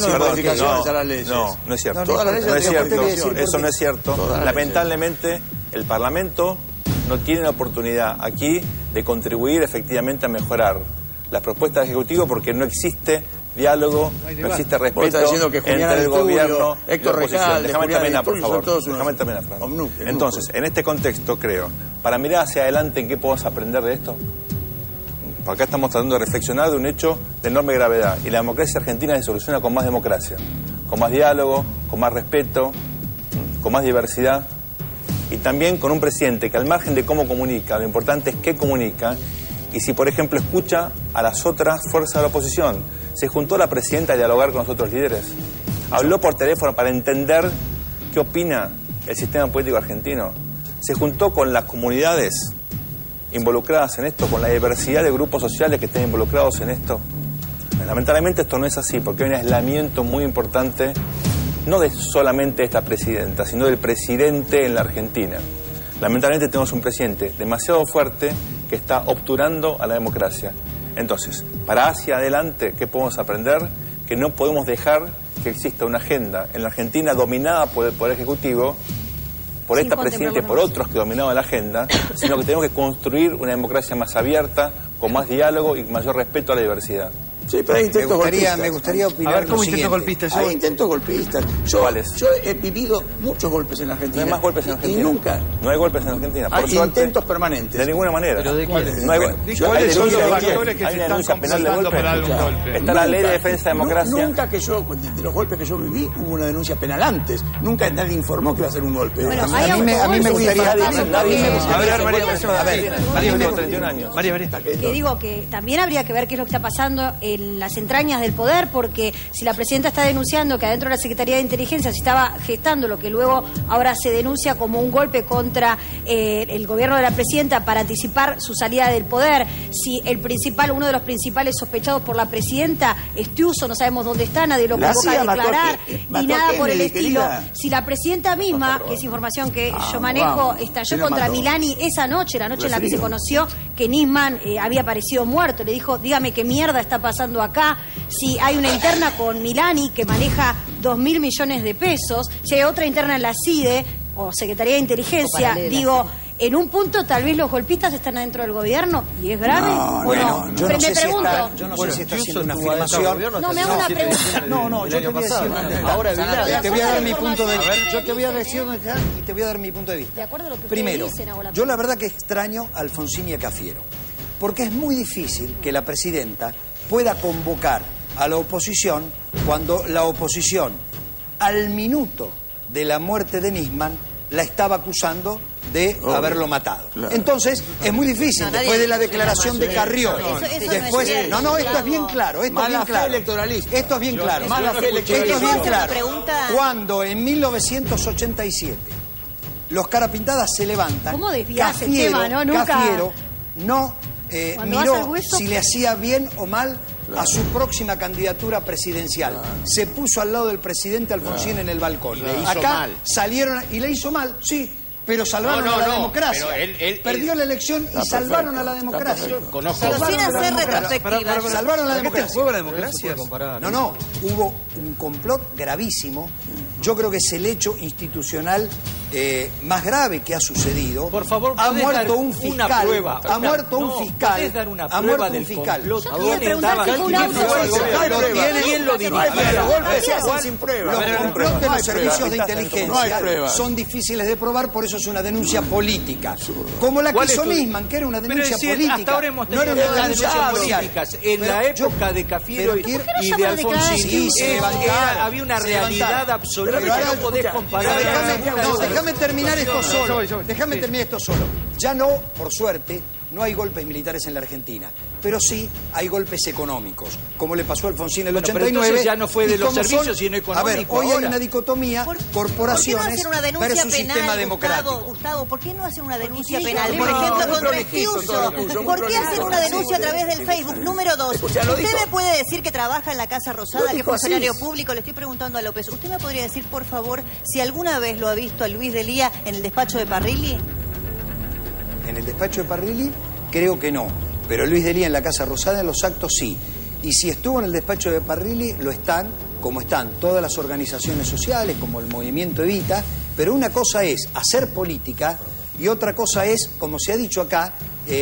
no es cierto. Eso no es cierto. Lamentablemente, el Parlamento no tiene la oportunidad aquí de contribuir efectivamente a mejorar las propuestas del Ejecutivo porque no existe diálogo, no existe respeto entre el gobierno y la oposición. Déjame terminar, por favor. Déjame terminar, Fernando. Entonces, en este contexto, creo, para mirar hacia adelante, ¿en qué podemos aprender de esto? Acá estamos tratando de reflexionar de un hecho de enorme gravedad. Y la democracia argentina se soluciona con más democracia, con más diálogo, con más respeto, con más diversidad. Y también con un presidente que al margen de cómo comunica, lo importante es qué comunica. Y si, por ejemplo, escucha a las otras fuerzas de la oposición. Se juntó la presidenta a dialogar con los otros líderes. Habló por teléfono para entender qué opina el sistema político argentino. Se juntó con las comunidades involucradas en esto, con la diversidad de grupos sociales que estén involucrados en esto. Lamentablemente esto no es así, porque hay un aislamiento muy importante, no de solamente esta presidenta, sino del presidente en la Argentina. Lamentablemente tenemos un presidente demasiado fuerte que está obturando a la democracia. Entonces, para hacia adelante, ¿qué podemos aprender? Que no podemos dejar que exista una agenda en la Argentina dominada por el Poder Ejecutivo, por esta presidenta y por otros que dominaban la agenda, sino que tenemos que construir una democracia más abierta, con más diálogo y mayor respeto a la diversidad. Sí, pero hay intentos golpistas. Me gustaría opinar. A ver, ¿cómo intentos golpistas? Hay intentos golpistas. Yo he vivido muchos golpes en la Argentina. No hay más golpes en Argentina. Y nunca. No hay golpes en Argentina. Hay intentos permanentes. De ninguna manera. ¿Pero de cuáles? No hay ¿Cuáles son los factores que se están compensando para algún golpe? Está la ley de defensa de democracia. Nunca de los golpes que yo viví, hubo una denuncia penal antes. Nunca nadie informó que iba a ser un golpe. Bueno, a mí me gustaría... Que digo que también habría que ver qué es lo que está pasando en las entrañas del poder, porque si la presidenta está denunciando que adentro de la Secretaría de Inteligencia se estaba gestando lo que luego ahora se denuncia como un golpe contra el gobierno de la presidenta para anticipar su salida del poder, si uno de los principales sospechados por la presidenta es Tiuso, no sabemos dónde está, nadie lo convoca a declarar y nada por el estilo, si la presidenta misma, que es información que yo manejo, estalló contra Milani esa noche, la noche en la que se conoció que Nisman había aparecido muerto, le dijo, dígame qué mierda está pasando acá, si hay una interna con Milani que maneja 2.000 millones de pesos, si hay otra interna en la CIDE o Secretaría de Inteligencia, digo, en un punto tal vez los golpistas están adentro del gobierno y es grave. Yo no sé si está haciendo una afirmación. No, me hago una pregunta. Yo te voy a decir. Ahora, te voy a dar mi punto de vista. Yo te voy a decir y te voy a dar mi punto de vista. Primero, yo la verdad que extraño a Alfonsín y a Cafiero, porque es muy difícil que la presidenta pueda convocar a la oposición cuando la oposición, al minuto de la muerte de Nisman, la estaba acusando de haberlo matado. Claro. Entonces, es muy difícil, después de la declaración de Carrió. Después, esto es bien claro. Esto es bien claro. Esto es bien claro. Esto es bien claro. Cuando en 1987 los Carapintadas se levantan, ¿cómo desvías el tema, no? Nunca. Cafiero no miró si le hacía bien o mal a su próxima candidatura presidencial. Se puso al lado del presidente Alfonsín en el balcón. Acá salieron y le hizo mal, sí, pero salvaron a la democracia. Perdió la elección y salvaron a la democracia. Pero sin hacer retrospectiva. Salvaron a la democracia. ¿Juego a la democracia? No, hubo un complot gravísimo. Yo creo que es el hecho institucional más grave que ha sucedido. Por favor, ha muerto un fiscal. Una prueba. Ha muerto un fiscal. ¿Puedes dar una prueba del complot? ¿Quién lo dirigía? Los complots de los servicios de inteligencia son difíciles de probar, por eso es una denuncia política. Como la que hizo Nisman, que era una denuncia política. Hasta ahora hemos tenido denuncias políticas. En la época de Cafiero y de Alfonsín había una realidad absoluta que no podés comparar. Déjame terminar esto solo. Déjame terminar esto solo. Ya no, por suerte, no hay golpes militares en la Argentina, pero sí hay golpes económicos, como le pasó a Alfonsín en el 89. Pero entonces ya no fue de los servicios, sino económico. A ver, hoy hay una dicotomía, corporaciones versus sistema democrático. Gustavo, ¿por qué no hacen una denuncia penal? Por ejemplo, contra Tiuso. ¿Por qué hacen una denuncia a través del Facebook? Número 2. ¿Usted me puede decir que trabaja en la Casa Rosada, que es funcionario público? Le estoy preguntando a López. ¿Usted me podría decir, por favor, si alguna vez lo ha visto a Luis Delía en el despacho de Parrilli? En el despacho de Parrilli, creo que no. Pero Luis Delía en la Casa Rosada, en los actos sí. Y si estuvo en el despacho de Parrilli, lo están, como están todas las organizaciones sociales, como el Movimiento Evita. Pero una cosa es hacer política y otra cosa es, como se ha dicho acá,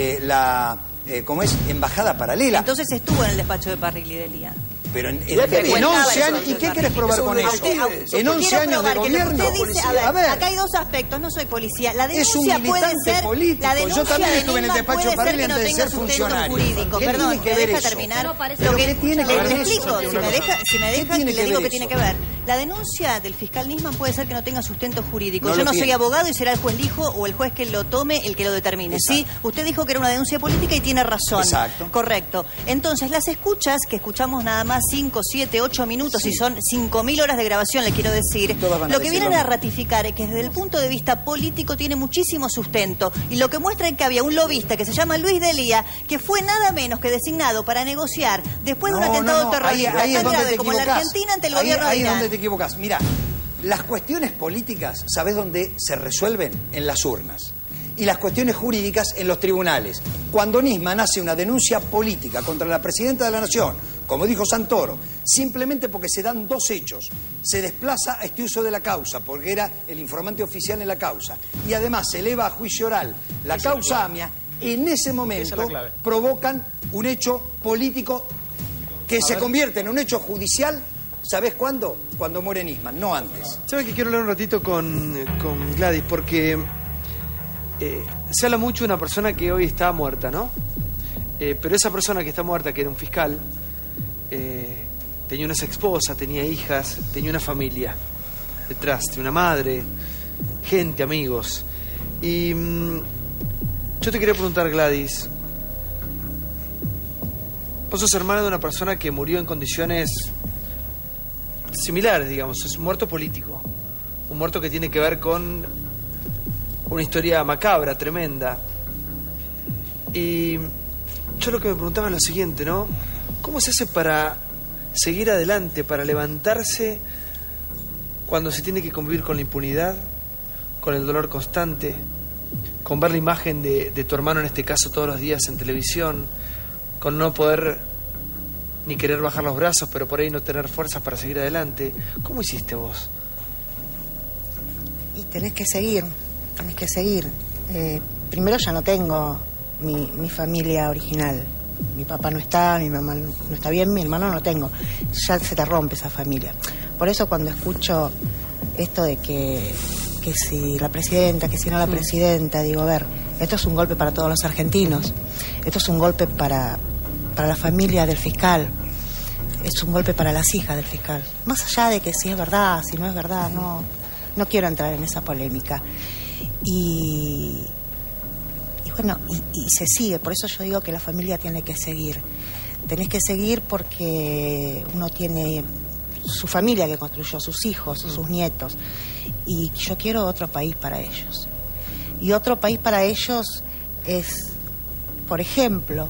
como es embajada paralela. Entonces estuvo en el despacho de Parrilli Delía. Pero en 11 años, ¿y qué querés probar con eso? En 11 años de gobierno. A ver, acá hay dos aspectos, no soy policía. La denuncia puede ser político. Yo también estuve en el despacho de Parrilli antes de ser funcionario. Perdón, ¿me deja terminar? ¿Qué tiene que ver eso? Si me deja, le digo que tiene que ver. La denuncia del fiscal Nisman puede ser que no tenga sustento jurídico. Yo no soy abogado y será el juez Lijo o el juez que lo tome el que lo determine. ¿Sí? Usted dijo que era una denuncia política y tiene razón. Exacto. Correcto. Entonces, las escuchas, que escuchamos nada más 5, 7, 8 minutos y son 5.000 horas de grabación, le quiero decir, lo que vienen a ratificar es que desde el punto de vista político tiene muchísimo sustento. Y lo que muestra es que había un lobista que se llama Luis Delía, que fue nada menos que designado para negociar después de un atentado terrorista tan grave como en la Argentina ante el gobierno de Irán. Te equivocas. Mira, las cuestiones políticas, ¿sabés dónde se resuelven? En las urnas. Y las cuestiones jurídicas en los tribunales. Cuando Nisman hace una denuncia política contra la presidenta de la Nación, como dijo Santoro, simplemente porque se dan dos hechos. Se desplaza a Estiuso de la causa, porque era el informante oficial en la causa. Y además se eleva a juicio oral la causa AMIA. En ese momento provocan un hecho político que se convierte en un hecho judicial, ¿sabés cuándo? Cuando muere Nisman, no antes. ¿Sabes que quiero hablar un ratito con Gladys? Porque se habla mucho de una persona que hoy está muerta, ¿no? Pero esa persona que está muerta, que era un fiscal, tenía una ex-esposa, tenía hijas, tenía una familia detrás, tenía una madre, gente, amigos. Y yo te quería preguntar, Gladys, vos sos hermana de una persona que murió en condiciones similares, digamos. Es un muerto político, un muerto que tiene que ver con una historia macabra, tremenda. Y yo lo que me preguntaba es lo siguiente, ¿no? ¿Cómo se hace para seguir adelante, para levantarse cuando se tiene que convivir con la impunidad, con el dolor constante, con ver la imagen de tu hermano, en este caso, todos los días en televisión, con no poder ni querer bajar los brazos, pero por ahí no tener fuerzas para seguir adelante? ¿Cómo hiciste vos? Y tenés que seguir. Primero ya no tengo mi familia original. Mi papá no está, mi mamá no está bien, mi hermano no tengo. Ya se te rompe esa familia. Por eso cuando escucho esto de que si la presidenta, que si no la presidenta, digo, a ver, esto es un golpe para todos los argentinos. Esto es un golpe para la familia del fiscal. Es un golpe para las hijas del fiscal. Más allá de que si es verdad, si no es verdad, no quiero entrar en esa polémica. Y bueno, y se sigue. Por eso yo digo que la familia tiene que seguir. Tenés que seguir porque uno tiene su familia que construyó, sus hijos, sus nietos. Y yo quiero otro país para ellos. Y otro país para ellos es, por ejemplo,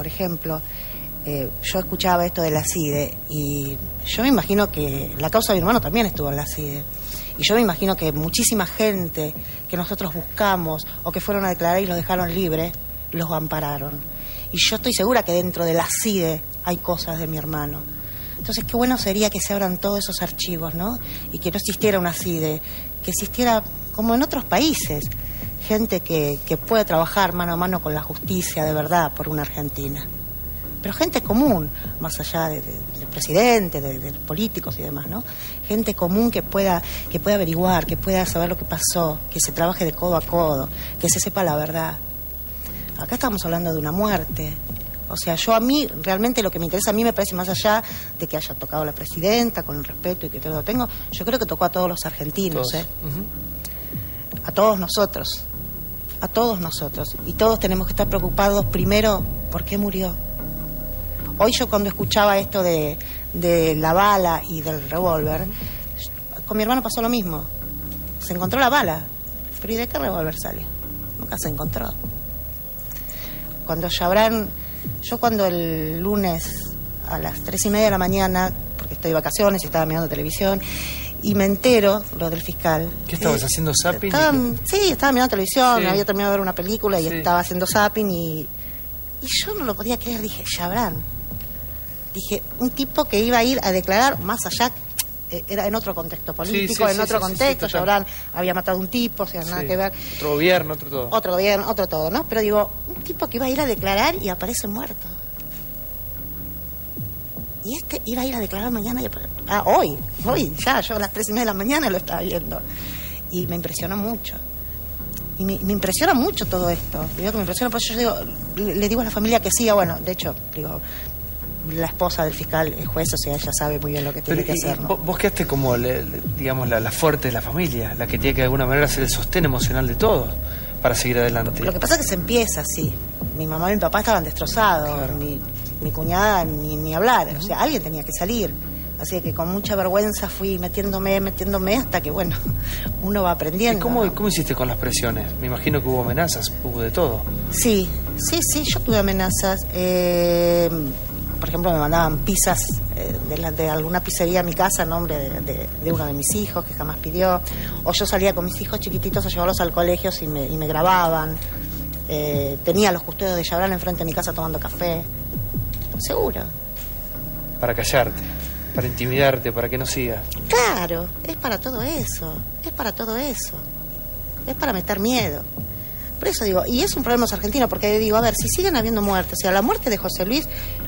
yo escuchaba esto de la CIDE y yo me imagino que la causa de mi hermano también estuvo en la CIDE. Y yo me imagino que muchísima gente que nosotros buscamos o que fueron a declarar y los dejaron libres, los ampararon. Y yo estoy segura que dentro de la CIDE hay cosas de mi hermano. Entonces, qué bueno sería que se abran todos esos archivos, ¿no? Y que no existiera una CIDE, que existiera, como en otros países, gente que pueda trabajar mano a mano con la justicia de verdad por una Argentina. Pero gente común, más allá del presidente, de los políticos y demás, ¿no? Gente común que pueda averiguar, que pueda saber lo que pasó, que se trabaje de codo a codo, que se sepa la verdad. Acá estamos hablando de una muerte. O sea, a mí, realmente lo que me interesa, a mí me parece, más allá de que haya tocado la presidenta, con el respeto y que todo lo tengo, yo creo que tocó a todos los argentinos, todos. A todos nosotros. A todos nosotros. Y todos tenemos que estar preocupados primero por qué murió. Hoy yo cuando escuchaba esto de la bala y del revólver, con mi hermano pasó lo mismo. Se encontró la bala, pero ¿y de qué revólver salió? Nunca se encontró. Cuando yo cuando el lunes a las 3:30 de la mañana, porque estoy de vacaciones y estaba mirando televisión, y me entero lo del fiscal. ¿Qué estabas haciendo zapping? Sí, estaba mirando televisión, sí. Había terminado de ver una película y Sí. estaba haciendo zapping y yo no lo podía creer, dije, Chabrán. Dije, un tipo que iba a ir a declarar más allá, era en otro contexto político, Sí, en otro contexto, total. Chabrán había matado a un tipo, o sea, nada que ver. Otro gobierno, otro todo. Otro gobierno, otro todo, ¿no? Pero digo, un tipo que iba a ir a declarar y aparece muerto. Y este iba a ir a declarar mañana, hoy, ya, yo a las 3:30 de la mañana lo estaba viendo. Y me impresionó mucho. Y me impresiona mucho todo esto. Digo que me impresiona, por eso yo digo, le digo a la familia que siga, bueno, de hecho, digo, la esposa del fiscal es juez, o sea, ella sabe muy bien lo que tiene que hacer, ¿no? Vos quedaste como, digamos, la fuerte de la familia, la que tiene que de alguna manera ser el sostén emocional de todos para seguir adelante. Lo que pasa es que se empieza así. Mi mamá y mi papá estaban destrozados, claro. mi cuñada ni hablar, o sea, alguien tenía que salir. Así que con mucha vergüenza fui metiéndome hasta que, bueno, uno va aprendiendo. ¿Y cómo hiciste con las presiones? Me imagino que hubo amenazas, hubo de todo. Sí, yo tuve amenazas. Por ejemplo, me mandaban pizzas de alguna pizzería a mi casa en nombre de uno de mis hijos que jamás pidió. O yo salía con mis hijos chiquititos a llevarlos al colegio y me grababan. Tenía a los custodios de Chabrán enfrente de mi casa tomando café. Seguro. Para callarte, para intimidarte, para que no sigas. Claro, es para todo eso. Es para meter miedo. Por eso digo, y es un problema argentino, porque digo, a ver, si siguen habiendo muertes, o sea, la muerte de José Luis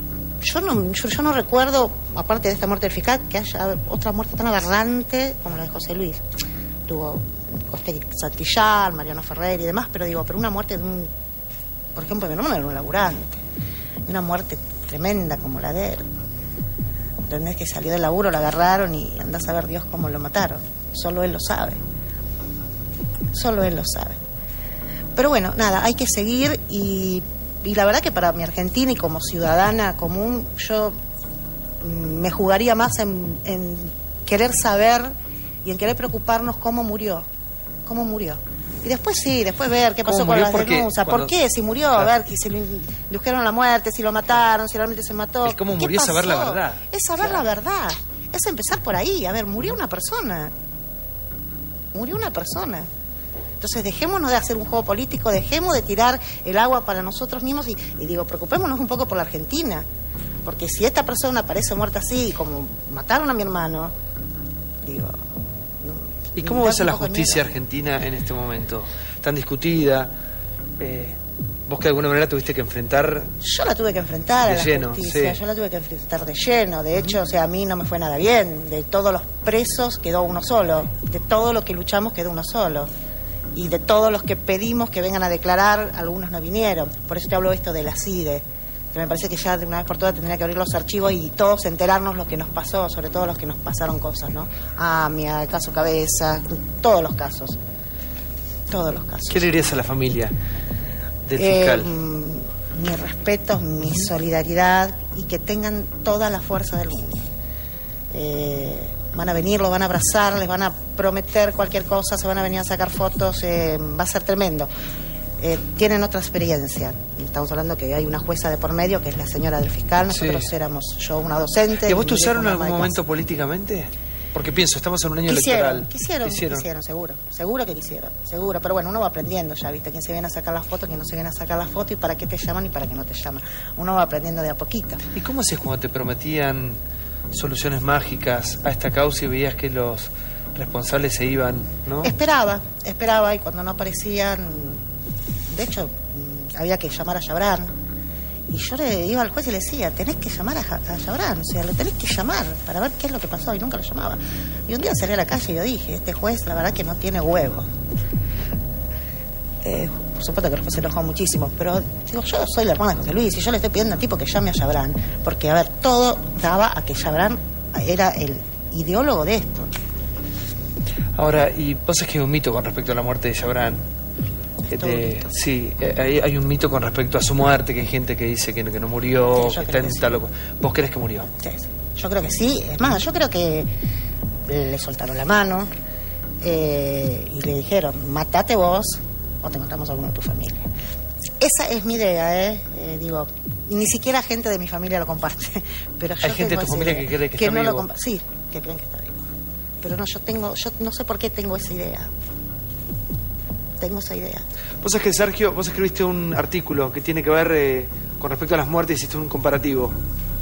yo no recuerdo, aparte de esta muerte del fiscal, que haya otra muerte tan aberrante como la de José Luis. Tuvo Coste Santillán, Mariano Ferrer y demás, pero una muerte de un, por ejemplo, mi hermano era un laburante, una muerte tremenda como la de él. ¿Entendés? Que salió del laburo, lo agarraron y andás a ver Dios cómo lo mataron. Solo él lo sabe. Solo él lo sabe. Pero bueno, nada, hay que seguir y la verdad que para mi Argentina y como ciudadana común, yo me jugaría más en querer saber y en querer preocuparnos cómo murió. Y después ver qué pasó con las denuncias. ¿Por qué? Si murió, a ver, si le indujeron la muerte, si lo mataron, si realmente se mató. El cómo murió es saber la verdad. Es saber la verdad. Es empezar por ahí. A ver, murió una persona. Entonces dejémonos de hacer un juego político, dejemos de tirar el agua para nosotros mismos y preocupémonos un poco por la Argentina. Porque si esta persona aparece muerta así, como mataron a mi hermano, ¿Y cómo ves a la justicia argentina en este momento? Tan discutida. ¿Vos que de alguna manera tuviste que enfrentar? Yo la tuve que enfrentar a la justicia, yo la tuve que enfrentar de lleno. De hecho, a mí no me fue nada bien. De todos los presos quedó uno solo. De todo lo que luchamos quedó uno solo. Y de todos los que pedimos que vengan a declarar, algunos no vinieron. Por eso te hablo esto de la CIDE, que me parece que ya de una vez por todas tendría que abrir los archivos y todos enterarnos lo que nos pasó, sobre todo los que nos pasaron cosas, ¿no? AMIA, el caso Cabeza, todos los casos. ¿Qué le dirías a la familia del fiscal? Mi respeto, mi solidaridad y que tengan toda la fuerza del mundo. Van a venir, lo van a abrazar, les van a prometer cualquier cosa, se van a venir a sacar fotos, va a ser tremendo. Tienen otra experiencia. Estamos hablando que hay una jueza de por medio, que es la señora del fiscal. Nosotros éramos yo una docente. ¿Y vos te usaron en algún momento políticamente? Porque pienso, estamos en un año electoral. Quisieron, seguro que quisieron, seguro. Pero bueno, uno va aprendiendo ya, ¿viste? Quién se viene a sacar las fotos, quién no se viene a sacar las fotos y para qué te llaman y para qué no te llaman. Uno va aprendiendo de a poquito. ¿Y cómo haces cuando te prometían soluciones mágicas a esta causa y veías que los responsables se iban, ¿no? Esperaba y cuando no aparecían, de hecho, había que llamar a Chabrán y yo le iba al juez y le decía, tenés que llamar a Chabrán, o sea, lo tenés que llamar para ver qué es lo que pasó y nunca lo llamaba. Y un día salí a la calle y yo dije, este juez la verdad que no tiene huevo. Por supuesto que el juez se enojó muchísimo, pero digo, yo soy la hermana de José Luis y yo le estoy pidiendo al tipo que llame a Chabrán, porque a ver, todo daba a que Chabrán era el ideólogo de esto. Ahora, y vos sabés que hay un mito con respecto a la muerte de Chabrán. Sí, hay un mito con respecto a su muerte, que hay gente que dice que no murió, que está en tal loco. ¿Vos crees que murió? Sí, yo creo que sí. Es más, yo creo que le soltaron la mano y le dijeron, matate vos o te matamos a alguno de tu familia. Esa es mi idea, digo, ni siquiera gente de mi familia lo comparte. Pero yo ¿hay gente de tu familia que cree que está no vivo? Sí, que creen que está vivo. Pero no, yo no sé por qué tengo esa idea. Vos sabés que, Sergio, vos escribiste un artículo que tiene que ver con respecto a las muertes, hiciste un comparativo.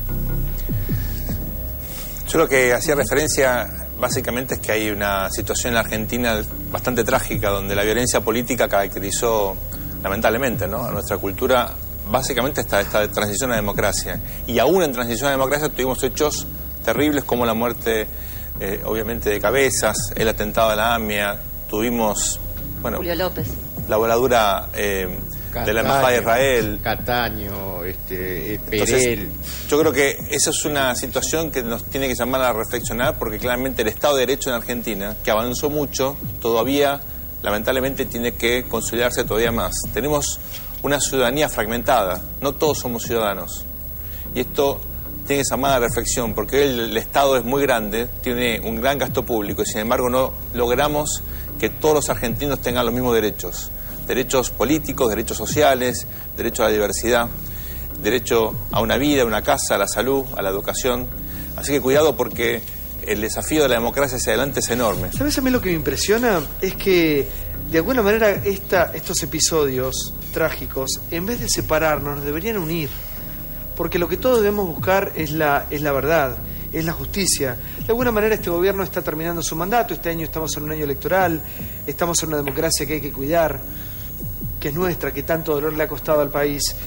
Yo lo que hacía referencia básicamente es que hay una situación en la Argentina bastante trágica, donde la violencia política caracterizó lamentablemente, ¿no?, a nuestra cultura, básicamente esta transición a democracia. Y aún en transición a democracia tuvimos hechos terribles como la muerte, obviamente, de Cabezas, el atentado a la AMIA, tuvimos... Bueno, Julio López. La voladura de la Embajada de Israel. Cataño, Perel. Entonces, yo creo que esa es una situación que nos tiene que llamar a reflexionar, porque claramente el Estado de Derecho en Argentina, que avanzó mucho, todavía, lamentablemente, tiene que consolidarse todavía más. Tenemos una ciudadanía fragmentada, no todos somos ciudadanos. Y esto tiene que llamar a reflexión, porque el Estado es muy grande, tiene un gran gasto público, y sin embargo no logramos que todos los argentinos tengan los mismos derechos. Derechos políticos, derechos sociales, derecho a la diversidad, derecho a una vida, a una casa, a la salud, a la educación. Así que cuidado, porque el desafío de la democracia hacia adelante es enorme. ¿Sabes a mí lo que me impresiona? Es que de alguna manera estos episodios trágicos, en vez de separarnos, nos deberían unir. Porque lo que todos debemos buscar es la verdad, es la justicia. De alguna manera este gobierno está terminando su mandato, este año estamos en un año electoral, estamos en una democracia que hay que cuidar, que es nuestra, que tanto dolor le ha costado al país.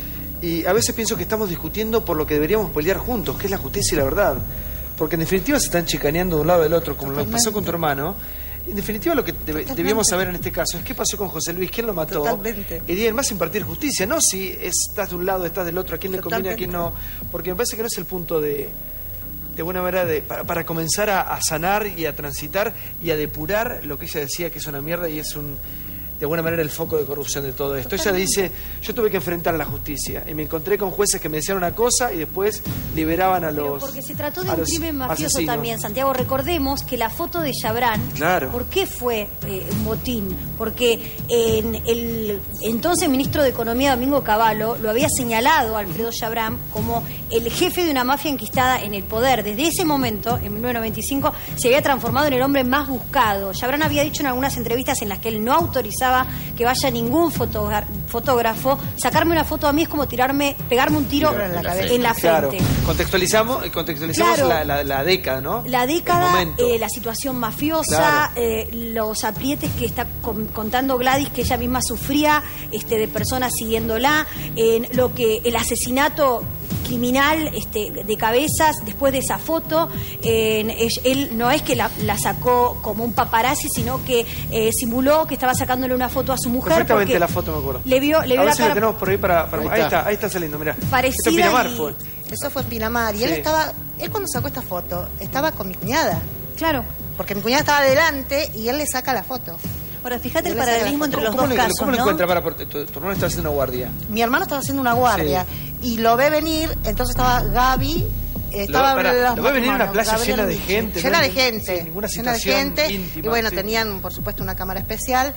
Y a veces pienso que estamos discutiendo por lo que deberíamos pelear juntos, que es la justicia y la verdad. Porque en definitiva se están chicaneando de un lado del otro, como nos pasó con tu hermano. En definitiva lo que debíamos saber en este caso es qué pasó con José Luis, quién lo mató. Totalmente. Y además impartir justicia, no si estás de un lado, estás del otro, a quién le conviene, a quién no. Porque me parece que no es el punto de buena manera para comenzar a sanar y a transitar y a depurar lo que ella decía que es una mierda y es de alguna manera el foco de corrupción de todo esto. Ella dice, yo tuve que enfrentar a la justicia y me encontré con jueces que me decían una cosa y después liberaban a los porque se trató de un crimen mafioso asesinos. También, Santiago. Recordemos que la foto de Chabrán, claro. ¿Por qué fue un motín? Porque el entonces ministro de Economía, Domingo Cavallo, lo había señalado a Alfredo Chabrán como el jefe de una mafia enquistada en el poder. Desde ese momento, en 1995, se había transformado en el hombre más buscado. Chabrán había dicho en algunas entrevistas en las que él no autorizaba que vaya ningún fotógrafo. Sacarme una foto a mí es como pegarme un tiro en la frente. Claro. Contextualizamos claro. la década, ¿no? La década, la situación mafiosa, claro. Los aprietes que está contando Gladys, que ella misma sufría de personas siguiéndola, el asesinato criminal de Cabezas después de esa foto. Él no es que la sacó como un paparazzi, sino que simuló que estaba sacándole una foto a su mujer. Perfectamente la foto, me acuerdo. Le vio a la ver si cara. la tenemos por ahí ahí está saliendo, mirá. Parecida. Esto en Pinamar fue. Eso fue en Pinamar. Y él cuando sacó esta foto, estaba con mi cuñada. Claro. Porque mi cuñada estaba adelante y él le saca la foto. Ahora, fíjate el paralelismo entre los dos casos, ¿Cómo lo ¿no? encuentra? Tu hermano está haciendo una guardia. Mi hermano estaba haciendo una guardia y lo ve venir, entonces estaba Gaby. Lo ve venir en una playa llena de gente. Llena de gente. Ninguna llena de situación gente. íntima, y bueno, tenían, por supuesto, una cámara especial.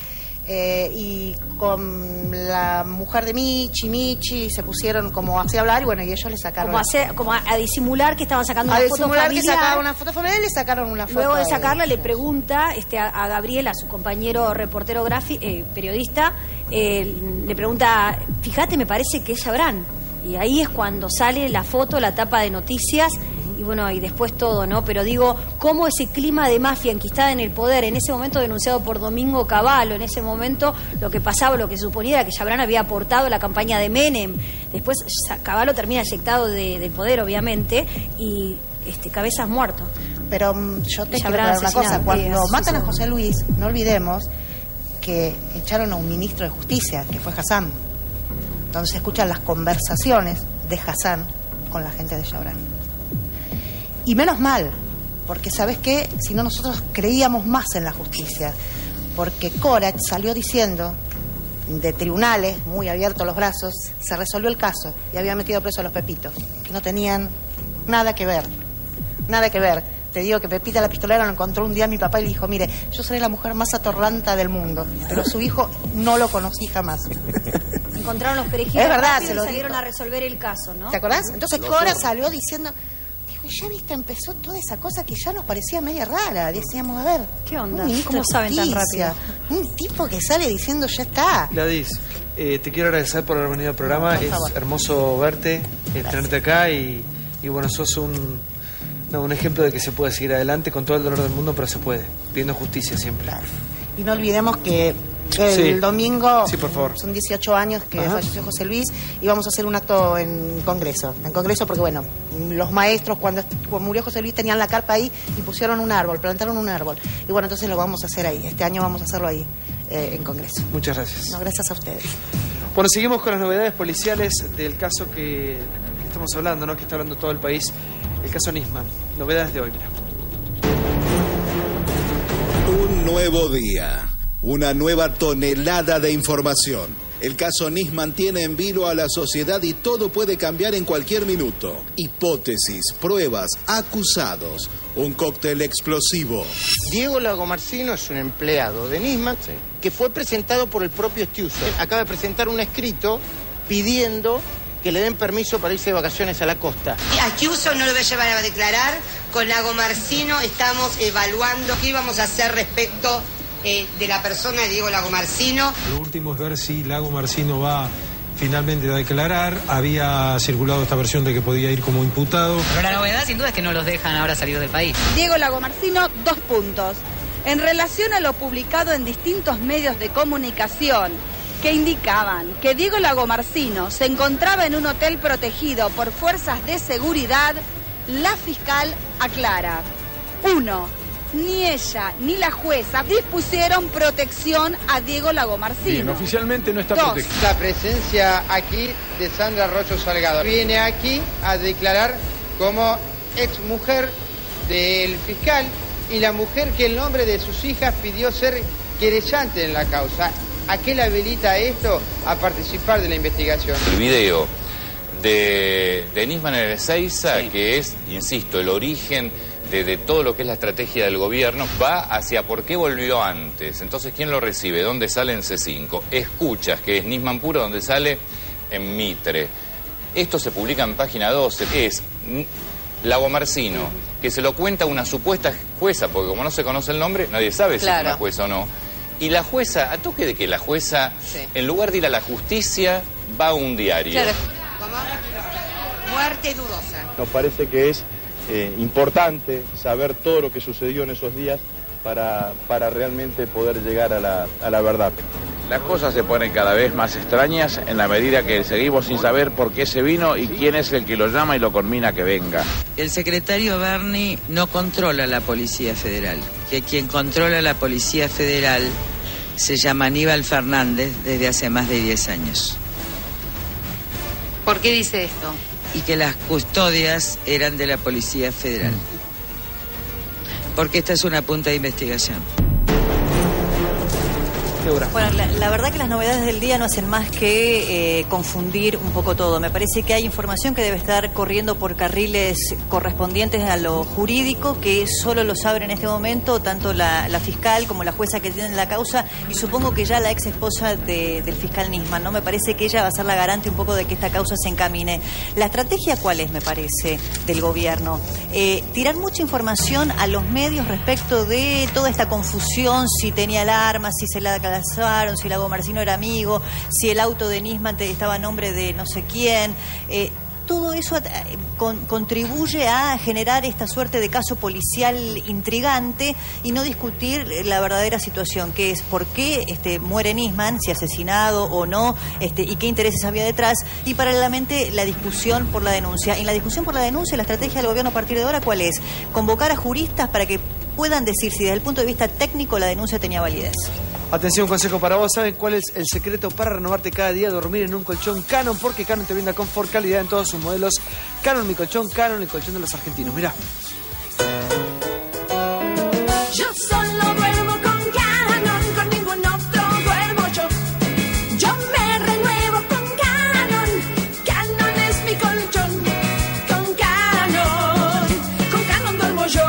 Y con la mujer de Michi se pusieron como así a hablar y bueno, y ellos le sacaron como a disimular que estaban sacando una foto familiar. Que sacaban una foto familiar y le sacaron una foto. Luego de sacarla le pregunta a Gabriel, a su compañero reportero periodista, le pregunta, fíjate, me parece que es Chabrán. Y ahí es cuando sale la foto, la tapa de noticias. Y bueno, y después todo, ¿no? Pero digo, cómo ese clima de mafia enquistada en el poder, en ese momento denunciado por Domingo Cavallo, en ese momento lo que pasaba, lo que se suponía era que Chabrán había aportado la campaña de Menem. Después Cavallo termina eyectado del poder, obviamente, y Cabezas muerto. Pero yo te quiero aclarar una cosa, cuando matan a José Luis, no olvidemos que echaron a un ministro de Justicia, que fue Hassan. Donde se escuchan las conversaciones de Hassan con la gente de Chabrán. Y menos mal, porque ¿sabes qué? Si no, nosotros creíamos más en la justicia. Porque Corach salió diciendo, de tribunales, muy abiertos los brazos, se resolvió el caso y había metido preso a los Pepitos, que no tenían nada que ver. Nada que ver. Te digo que Pepita la pistolera lo encontró un día a mi papá y le dijo, mire, yo seré la mujer más atorranta del mundo, pero su hijo no lo conocí jamás. Encontraron los perejiles. Es verdad, se lo salieron a resolver el caso, ¿no? ¿Te acordás? Entonces Corach salió diciendo... Ya viste, empezó toda esa cosa que ya nos parecía media rara. Decíamos, a ver, ¿qué onda? ¿Cómo saben tan rápido? Un tipo que sale diciendo, ya está. Gladys, te quiero agradecer por haber venido al programa. Es hermoso verte, tenerte acá y bueno, sos un ejemplo de que se puede seguir adelante con todo el dolor del mundo, pero se puede, pidiendo justicia siempre. Claro. Y no olvidemos que el domingo, por favor. Son 18 años que falleció José Luis y vamos a hacer un acto en Congreso. En Congreso porque, bueno, los maestros cuando murió José Luis tenían la carpa ahí y pusieron un árbol, plantaron un árbol. Y bueno, entonces lo vamos a hacer ahí. Este año vamos a hacerlo ahí, en Congreso. Muchas gracias. No, gracias a ustedes. Bueno, seguimos con las novedades policiales del caso que estamos hablando, ¿no? Que está hablando todo el país, el caso Nisman. Novedades de hoy, mira. Un nuevo día. Una nueva tonelada de información. El caso Nisman tiene en vilo a la sociedad y todo puede cambiar en cualquier minuto. Hipótesis, pruebas, acusados. Un cóctel explosivo. Diego Lagomarsino es un empleado de Nisman que fue presentado por el propio Stiuso. Acaba de presentar un escrito pidiendo que le den permiso para irse de vacaciones a la costa. A Stiuso no lo voy a llevar a declarar. Con Lagomarsino estamos evaluando qué íbamos a hacer respecto de la persona de Diego Lagomarsino. Lo último es ver si Lagomarsino va finalmente a declarar. Había circulado esta versión de que podía ir como imputado. Pero la novedad sin duda es que no los dejan ahora salir del país. Diego Lagomarsino, 2 puntos. En relación a lo publicado en distintos medios de comunicación que indicaban que Diego Lagomarsino se encontraba en un hotel protegido por fuerzas de seguridad, la fiscal aclara: 1. Ni ella ni la jueza dispusieron protección a Diego Lagomarsino. Bien, oficialmente no está 2. protegido. La presencia aquí de Sandra Arroyo Salgado. Viene aquí a declarar como exmujer del fiscal y la mujer que en nombre de sus hijas pidió ser querellante en la causa. ¿A qué le habilita esto? A participar de la investigación. El video de Nisman en Ezeiza, que es, insisto, el origen de todo lo que es la estrategia del gobierno, va hacia por qué volvió antes. Entonces, ¿quién lo recibe? ¿Dónde sale en C5? Escuchas, que es Nisman Puro, donde sale en Mitre. Esto se publica en página 12, es Lagomarsino, que se lo cuenta una supuesta jueza, porque como no se conoce el nombre, nadie sabe si es una jueza o no. Y la jueza, a toque de que la jueza, en lugar de ir a la justicia, va a un diario. Claro. ¿Cómo? Muerte dudosa. Nos parece que es importante saber todo lo que sucedió en esos días para realmente poder llegar a la verdad. Las cosas se ponen cada vez más extrañas en la medida que seguimos sin saber por qué se vino y quién es el que lo llama y lo conmina que venga. El secretario Berni no controla la Policía Federal, que quien controla la Policía Federal se llama Aníbal Fernández desde hace más de 10 años. ¿Por qué dice esto? Y que las custodias eran de la Policía Federal. Porque esta es una punta de investigación. Bueno, la verdad que las novedades del día no hacen más que confundir un poco todo. Me parece que hay información que debe estar corriendo por carriles correspondientes a lo jurídico, que solo lo saben en este momento tanto la fiscal como la jueza que tiene la causa, y supongo que ya la ex esposa del fiscal Nisman, ¿no? Me parece que ella va a ser la garante un poco de que esta causa se encamine. ¿La estrategia cuál es, me parece, del gobierno? Tirar mucha información a los medios respecto de toda esta confusión, si tenía el arma, si se la cazaron, si Lagomarsino era amigo, si el auto de Nisman estaba a nombre de no sé quién. Todo eso contribuye a generar esta suerte de caso policial intrigante y no discutir la verdadera situación, que es por qué muere Nisman, si asesinado o no, y qué intereses había detrás, y paralelamente la discusión por la denuncia. En la discusión por la denuncia, la estrategia del gobierno a partir de ahora, ¿cuál es? Convocar a juristas para que puedan decir si desde el punto de vista técnico la denuncia tenía validez. Atención, consejo para vos. ¿Saben cuál es el secreto para renovarte cada día? Dormir en un colchón Canon, porque Canon te brinda confort, calidad en todos sus modelos. Canon, mi colchón, Canon, el colchón de los argentinos. Mirá. Yo solo duermo con Canon, con ningún otro duermo yo. Yo me renuevo con Canon. Canon es mi colchón. Con Canon duermo yo.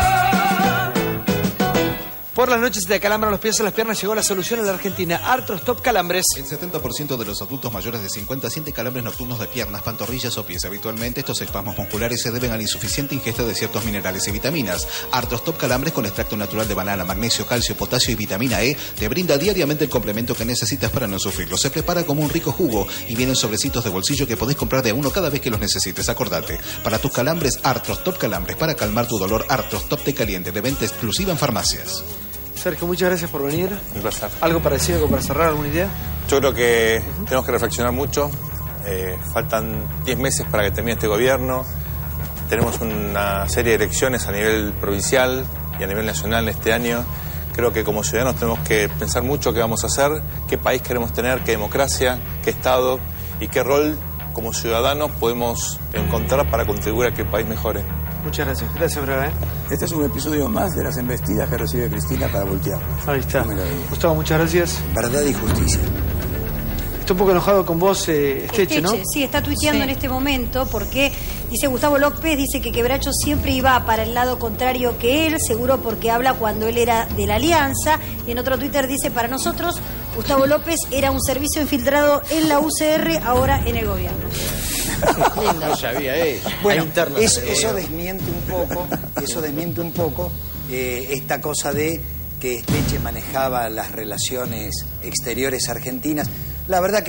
Por las noches te acalambran los pies o las piernas, llegó la solución en la Argentina. Arthrostop Calambres. El 70% de los adultos mayores de 50 sienten calambres nocturnos de piernas, pantorrillas o pies. Habitualmente estos espasmos musculares se deben a la insuficiente ingesta de ciertos minerales y vitaminas. Arthrostop Calambres, con extracto natural de banana, magnesio, calcio, potasio y vitamina E, te brinda diariamente el complemento que necesitas para no sufrirlo. Se prepara como un rico jugo y vienen sobrecitos de bolsillo que podés comprar de a uno cada vez que los necesites. Acordate, para tus calambres, Arthrostop Calambres. Para calmar tu dolor, Arthrostop Té Caliente, de venta exclusiva en farmacias. Sergio, muchas gracias por venir. Un placer. ¿Algo para decir, algo para cerrar, alguna idea? Yo creo que tenemos que reflexionar mucho. Faltan 10 meses para que termine este gobierno. Tenemos una serie de elecciones a nivel provincial y a nivel nacional este año. Creo que como ciudadanos tenemos que pensar mucho qué vamos a hacer, qué país queremos tener, qué democracia, qué Estado y qué rol como ciudadanos podemos encontrar para contribuir a que el país mejore. Muchas gracias. Gracias, Braga. Este es un episodio más de las embestidas que recibe Cristina para voltear. Ahí está. Gustavo, muchas gracias. Verdad y justicia. Estoy un poco enojado con vos, Esteche, ¿no? Sí, está tuiteando en este momento porque dice Gustavo López, dice que Quebracho siempre iba para el lado contrario que él, seguro porque habla cuando él era de la Alianza. Y en otro Twitter dice, para nosotros, Gustavo López era un servicio infiltrado en la UCR, ahora en el gobierno. No sabía eso. Bueno, eso desmiente un poco esta cosa de que Esteche manejaba las relaciones exteriores argentinas. La verdad que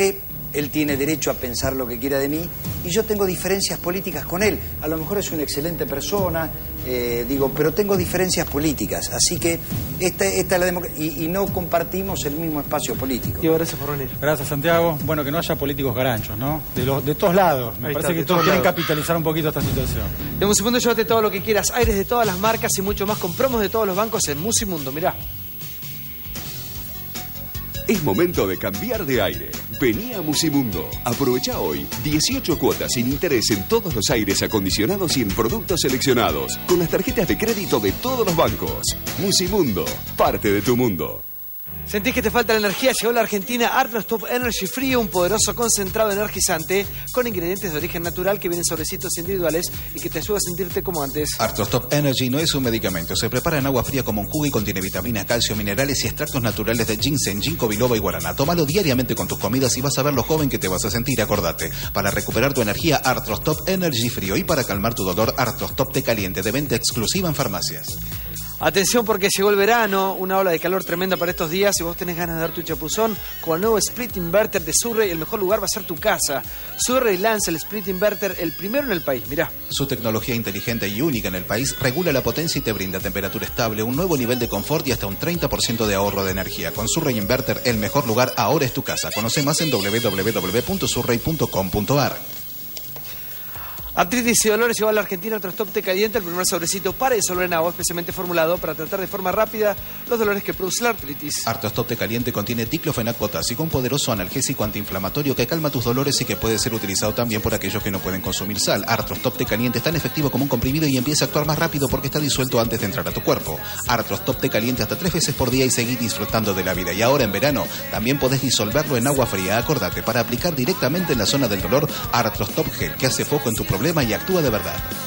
él tiene derecho a pensar lo que quiera de mí y yo tengo diferencias políticas con él. A lo mejor es una excelente persona, pero tengo diferencias políticas, así que esta es la democracia y no compartimos el mismo espacio político. Diego, gracias por venir. Gracias, Santiago. Bueno, que no haya políticos garanchos, ¿no? De todos lados. Me parece que todos quieren capitalizar un poquito esta situación. En Musimundo llévate todo lo que quieras, aires de todas las marcas y mucho más con promos de todos los bancos en Musimundo. Mirá. Es momento de cambiar de aire. Vení a Musimundo. Aprovecha hoy 18 cuotas sin interés en todos los aires acondicionados y en productos seleccionados, con las tarjetas de crédito de todos los bancos. Musimundo, parte de tu mundo. ¿Sentís que te falta la energía? Llegó la Argentina Artros Top Energy Frío, un poderoso concentrado energizante con ingredientes de origen natural que vienen sobrecitos individuales y que te ayuda a sentirte como antes. Artros Top Energy no es un medicamento. Se prepara en agua fría como un jugo y contiene vitaminas, calcio, minerales y extractos naturales de ginseng, ginkgo biloba y guaraná. Tómalo diariamente con tus comidas y vas a ver lo joven que te vas a sentir. Acordate, para recuperar tu energía, Artros Top Energy Frío, y para calmar tu dolor, Artros Top Té Caliente, de venta exclusiva en farmacias. Atención porque llegó el verano, una ola de calor tremenda para estos días. Si vos tenés ganas de dar tu chapuzón, con el nuevo Split Inverter de Surrey, el mejor lugar va a ser tu casa. Surrey lanza el Split Inverter, el primero en el país, mirá. Su tecnología inteligente y única en el país regula la potencia y te brinda temperatura estable, un nuevo nivel de confort y hasta un 30% de ahorro de energía. Con Surrey Inverter, el mejor lugar ahora es tu casa. Conoce más en www.surrey.com.ar. Artritis y dolores lleva a la Argentina Artros Top Té Caliente, el primer sobrecito para disolver en agua, especialmente formulado para tratar de forma rápida los dolores que produce la artritis. Artros Top Té Caliente contiene diclofenac potásico, un poderoso analgésico antiinflamatorio que calma tus dolores y que puede ser utilizado también por aquellos que no pueden consumir sal. Artros Top Té Caliente es tan efectivo como un comprimido y empieza a actuar más rápido porque está disuelto antes de entrar a tu cuerpo. Artros Top Té Caliente hasta 3 veces por día y seguir disfrutando de la vida. Y ahora en verano también podés disolverlo en agua fría. Acordate, para aplicar directamente en la zona del dolor, Artros Top Gel, que hace foco en tu problema y actúa de verdad.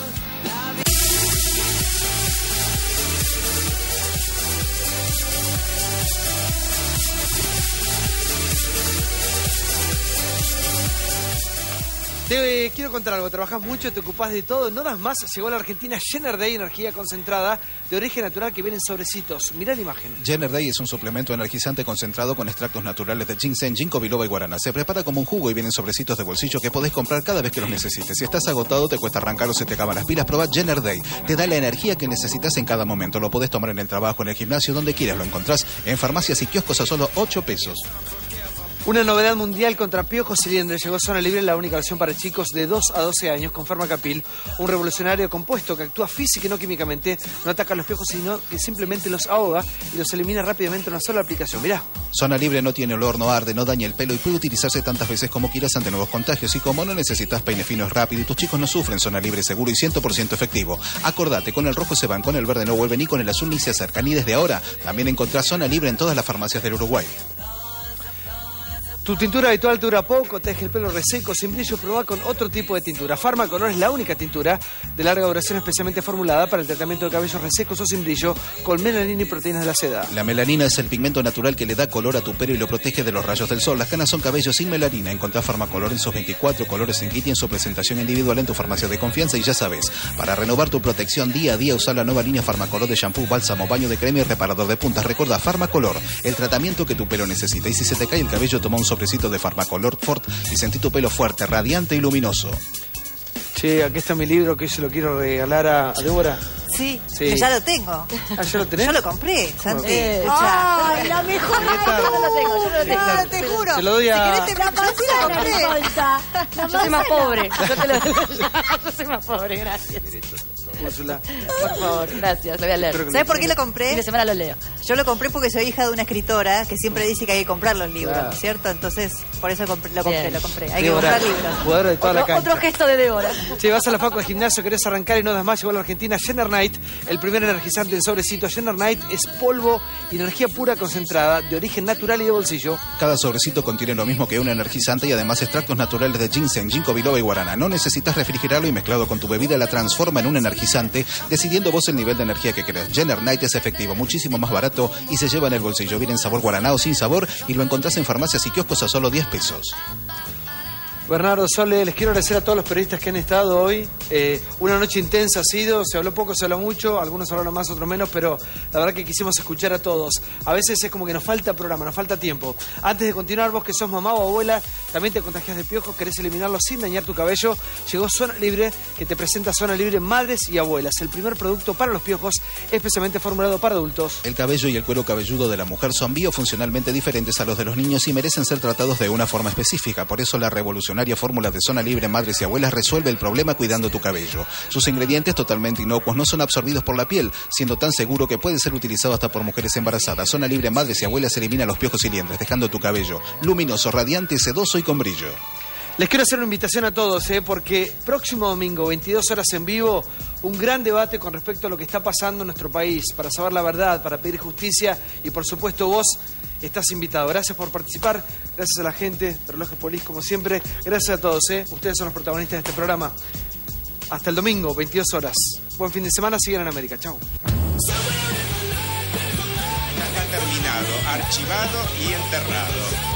Te quiero contar algo, trabajás mucho, te ocupás de todo, no das más. Llegó a la Argentina Jenner Day, energía concentrada de origen natural que viene en sobrecitos. Mirá la imagen. Jenner Day es un suplemento energizante concentrado con extractos naturales de ginseng, ginkgo biloba y guaraná. Se prepara como un jugo y vienen sobrecitos de bolsillo que podés comprar cada vez que los necesites. Si estás agotado, te cuesta arrancar o se te acaban las pilas, probá Jenner Day. Te da la energía que necesitas en cada momento. Lo podés tomar en el trabajo, en el gimnasio, donde quieras. Lo encontrás en farmacias y kioscos a solo 8 pesos. Una novedad mundial contra piojos cilindros. Llegó Zona Libre, la única versión para chicos de 2 a 12 años con Farmacapil, un revolucionario compuesto que actúa física y no químicamente. No ataca a los piojos, sino que simplemente los ahoga y los elimina rápidamente en una sola aplicación. Mirá. Zona Libre no tiene olor, no arde, no daña el pelo y puede utilizarse tantas veces como quieras ante nuevos contagios. Y como no necesitas peine fino, es rápido y tus chicos no sufren. Zona Libre seguro y 100% efectivo. Acordate, con el rojo se van, con el verde no vuelven y con el azul ni se acercan. Y desde ahora también encontrás Zona Libre en todas las farmacias del Uruguay. Tu tintura habitual dura poco, te deja el pelo reseco, sin brillo, probá con otro tipo de tintura. Farmacolor es la única tintura de larga duración especialmente formulada para el tratamiento de cabellos resecos o sin brillo, con melanina y proteínas de la seda. La melanina es el pigmento natural que le da color a tu pelo y lo protege de los rayos del sol. Las canas son cabellos sin melanina. Encontrá Farmacolor en sus 24 colores en kit y en su presentación individual en tu farmacia de confianza. Y ya sabes, para renovar tu protección día a día, usa la nueva línea Farmacolor de shampoo, bálsamo, baño de crema y reparador de puntas. Recuerda, Farmacolor, el tratamiento que tu pelo necesita. Y si se te cae el cabello, toma un sobrecito de Farmacolor Fort y sentí tu pelo fuerte, radiante y luminoso. Che, aquí está mi libro que yo se lo quiero regalar a Débora. Sí, que ya lo tengo. ¿Ah, ya lo tenés? Yo lo compré, Santi. ¡Ay, la mejor! Yo lo tengo, yo lo tengo. No, te juro. Te lo doy a... Si querés te Yo soy más pobre. Yo soy más pobre, gracias. Úrsula. Por favor, gracias, lo voy a leer. ¿Sabes por qué lo compré? Fin de semana lo leo. Yo lo compré porque soy hija de una escritora que siempre dice que hay que comprar los libros, Claro. ¿cierto? Entonces, por eso lo compré. Hay que Débora, comprar libros. jugadora de toda la cancha. Otro gesto de Débora. Si vas a la facu de gimnasio, querés arrancar y no das más, llegó a la Argentina Jenner Night, el primer energizante en sobrecito. Jenner Night es polvo y energía pura concentrada, de origen natural y de bolsillo. Cada sobrecito contiene lo mismo que un energizante y además extractos naturales de ginseng, ginkgo biloba y guaraná. No necesitas refrigerarlo y mezclado con tu bebida la transforma en un energizante, decidiendo vos el nivel de energía que querés. Jenner Night es efectivo, muchísimo más barato y se lleva en el bolsillo. Viene en sabor guaraná o sin sabor y lo encontrás en farmacias y kioscos a solo 10 pesos. Bernardo, Sole, les quiero agradecer a todos los periodistas que han estado hoy. Una noche intensa ha sido, se habló poco, se habló mucho, algunos hablaron más, otros menos, pero la verdad que quisimos escuchar a todos. A veces es como que nos falta programa, nos falta tiempo. Antes de continuar, vos que sos mamá o abuela, también te contagias de piojos, querés eliminarlos sin dañar tu cabello, llegó Zona Libre, que te presenta Zona Libre Madres y Abuelas, el primer producto para los piojos, especialmente formulado para adultos. El cabello y el cuero cabelludo de la mujer son biofuncionalmente diferentes a los de los niños y merecen ser tratados de una forma específica. Por eso la revolucionaria fórmula de Zona Libre Madres y Abuelas resuelve el problema cuidando tu cabello. Sus ingredientes totalmente inocuos no son absorbidos por la piel, siendo tan seguro que puede ser utilizado hasta por mujeres embarazadas. Zona Libre Madres y Abuelas elimina los piojos y liendres, dejando tu cabello luminoso, radiante, sedoso y con brillo. Les quiero hacer una invitación a todos, porque próximo domingo, 22 horas en vivo, un gran debate con respecto a lo que está pasando en nuestro país, para saber la verdad, para pedir justicia y por supuesto vos estás invitado. Gracias por participar, gracias a la gente de Relojes Polis como siempre, gracias a todos, ustedes son los protagonistas de este programa. Hasta el domingo, 22 horas. Buen fin de semana, sigan en América, chau. Está terminado, archivado y enterrado.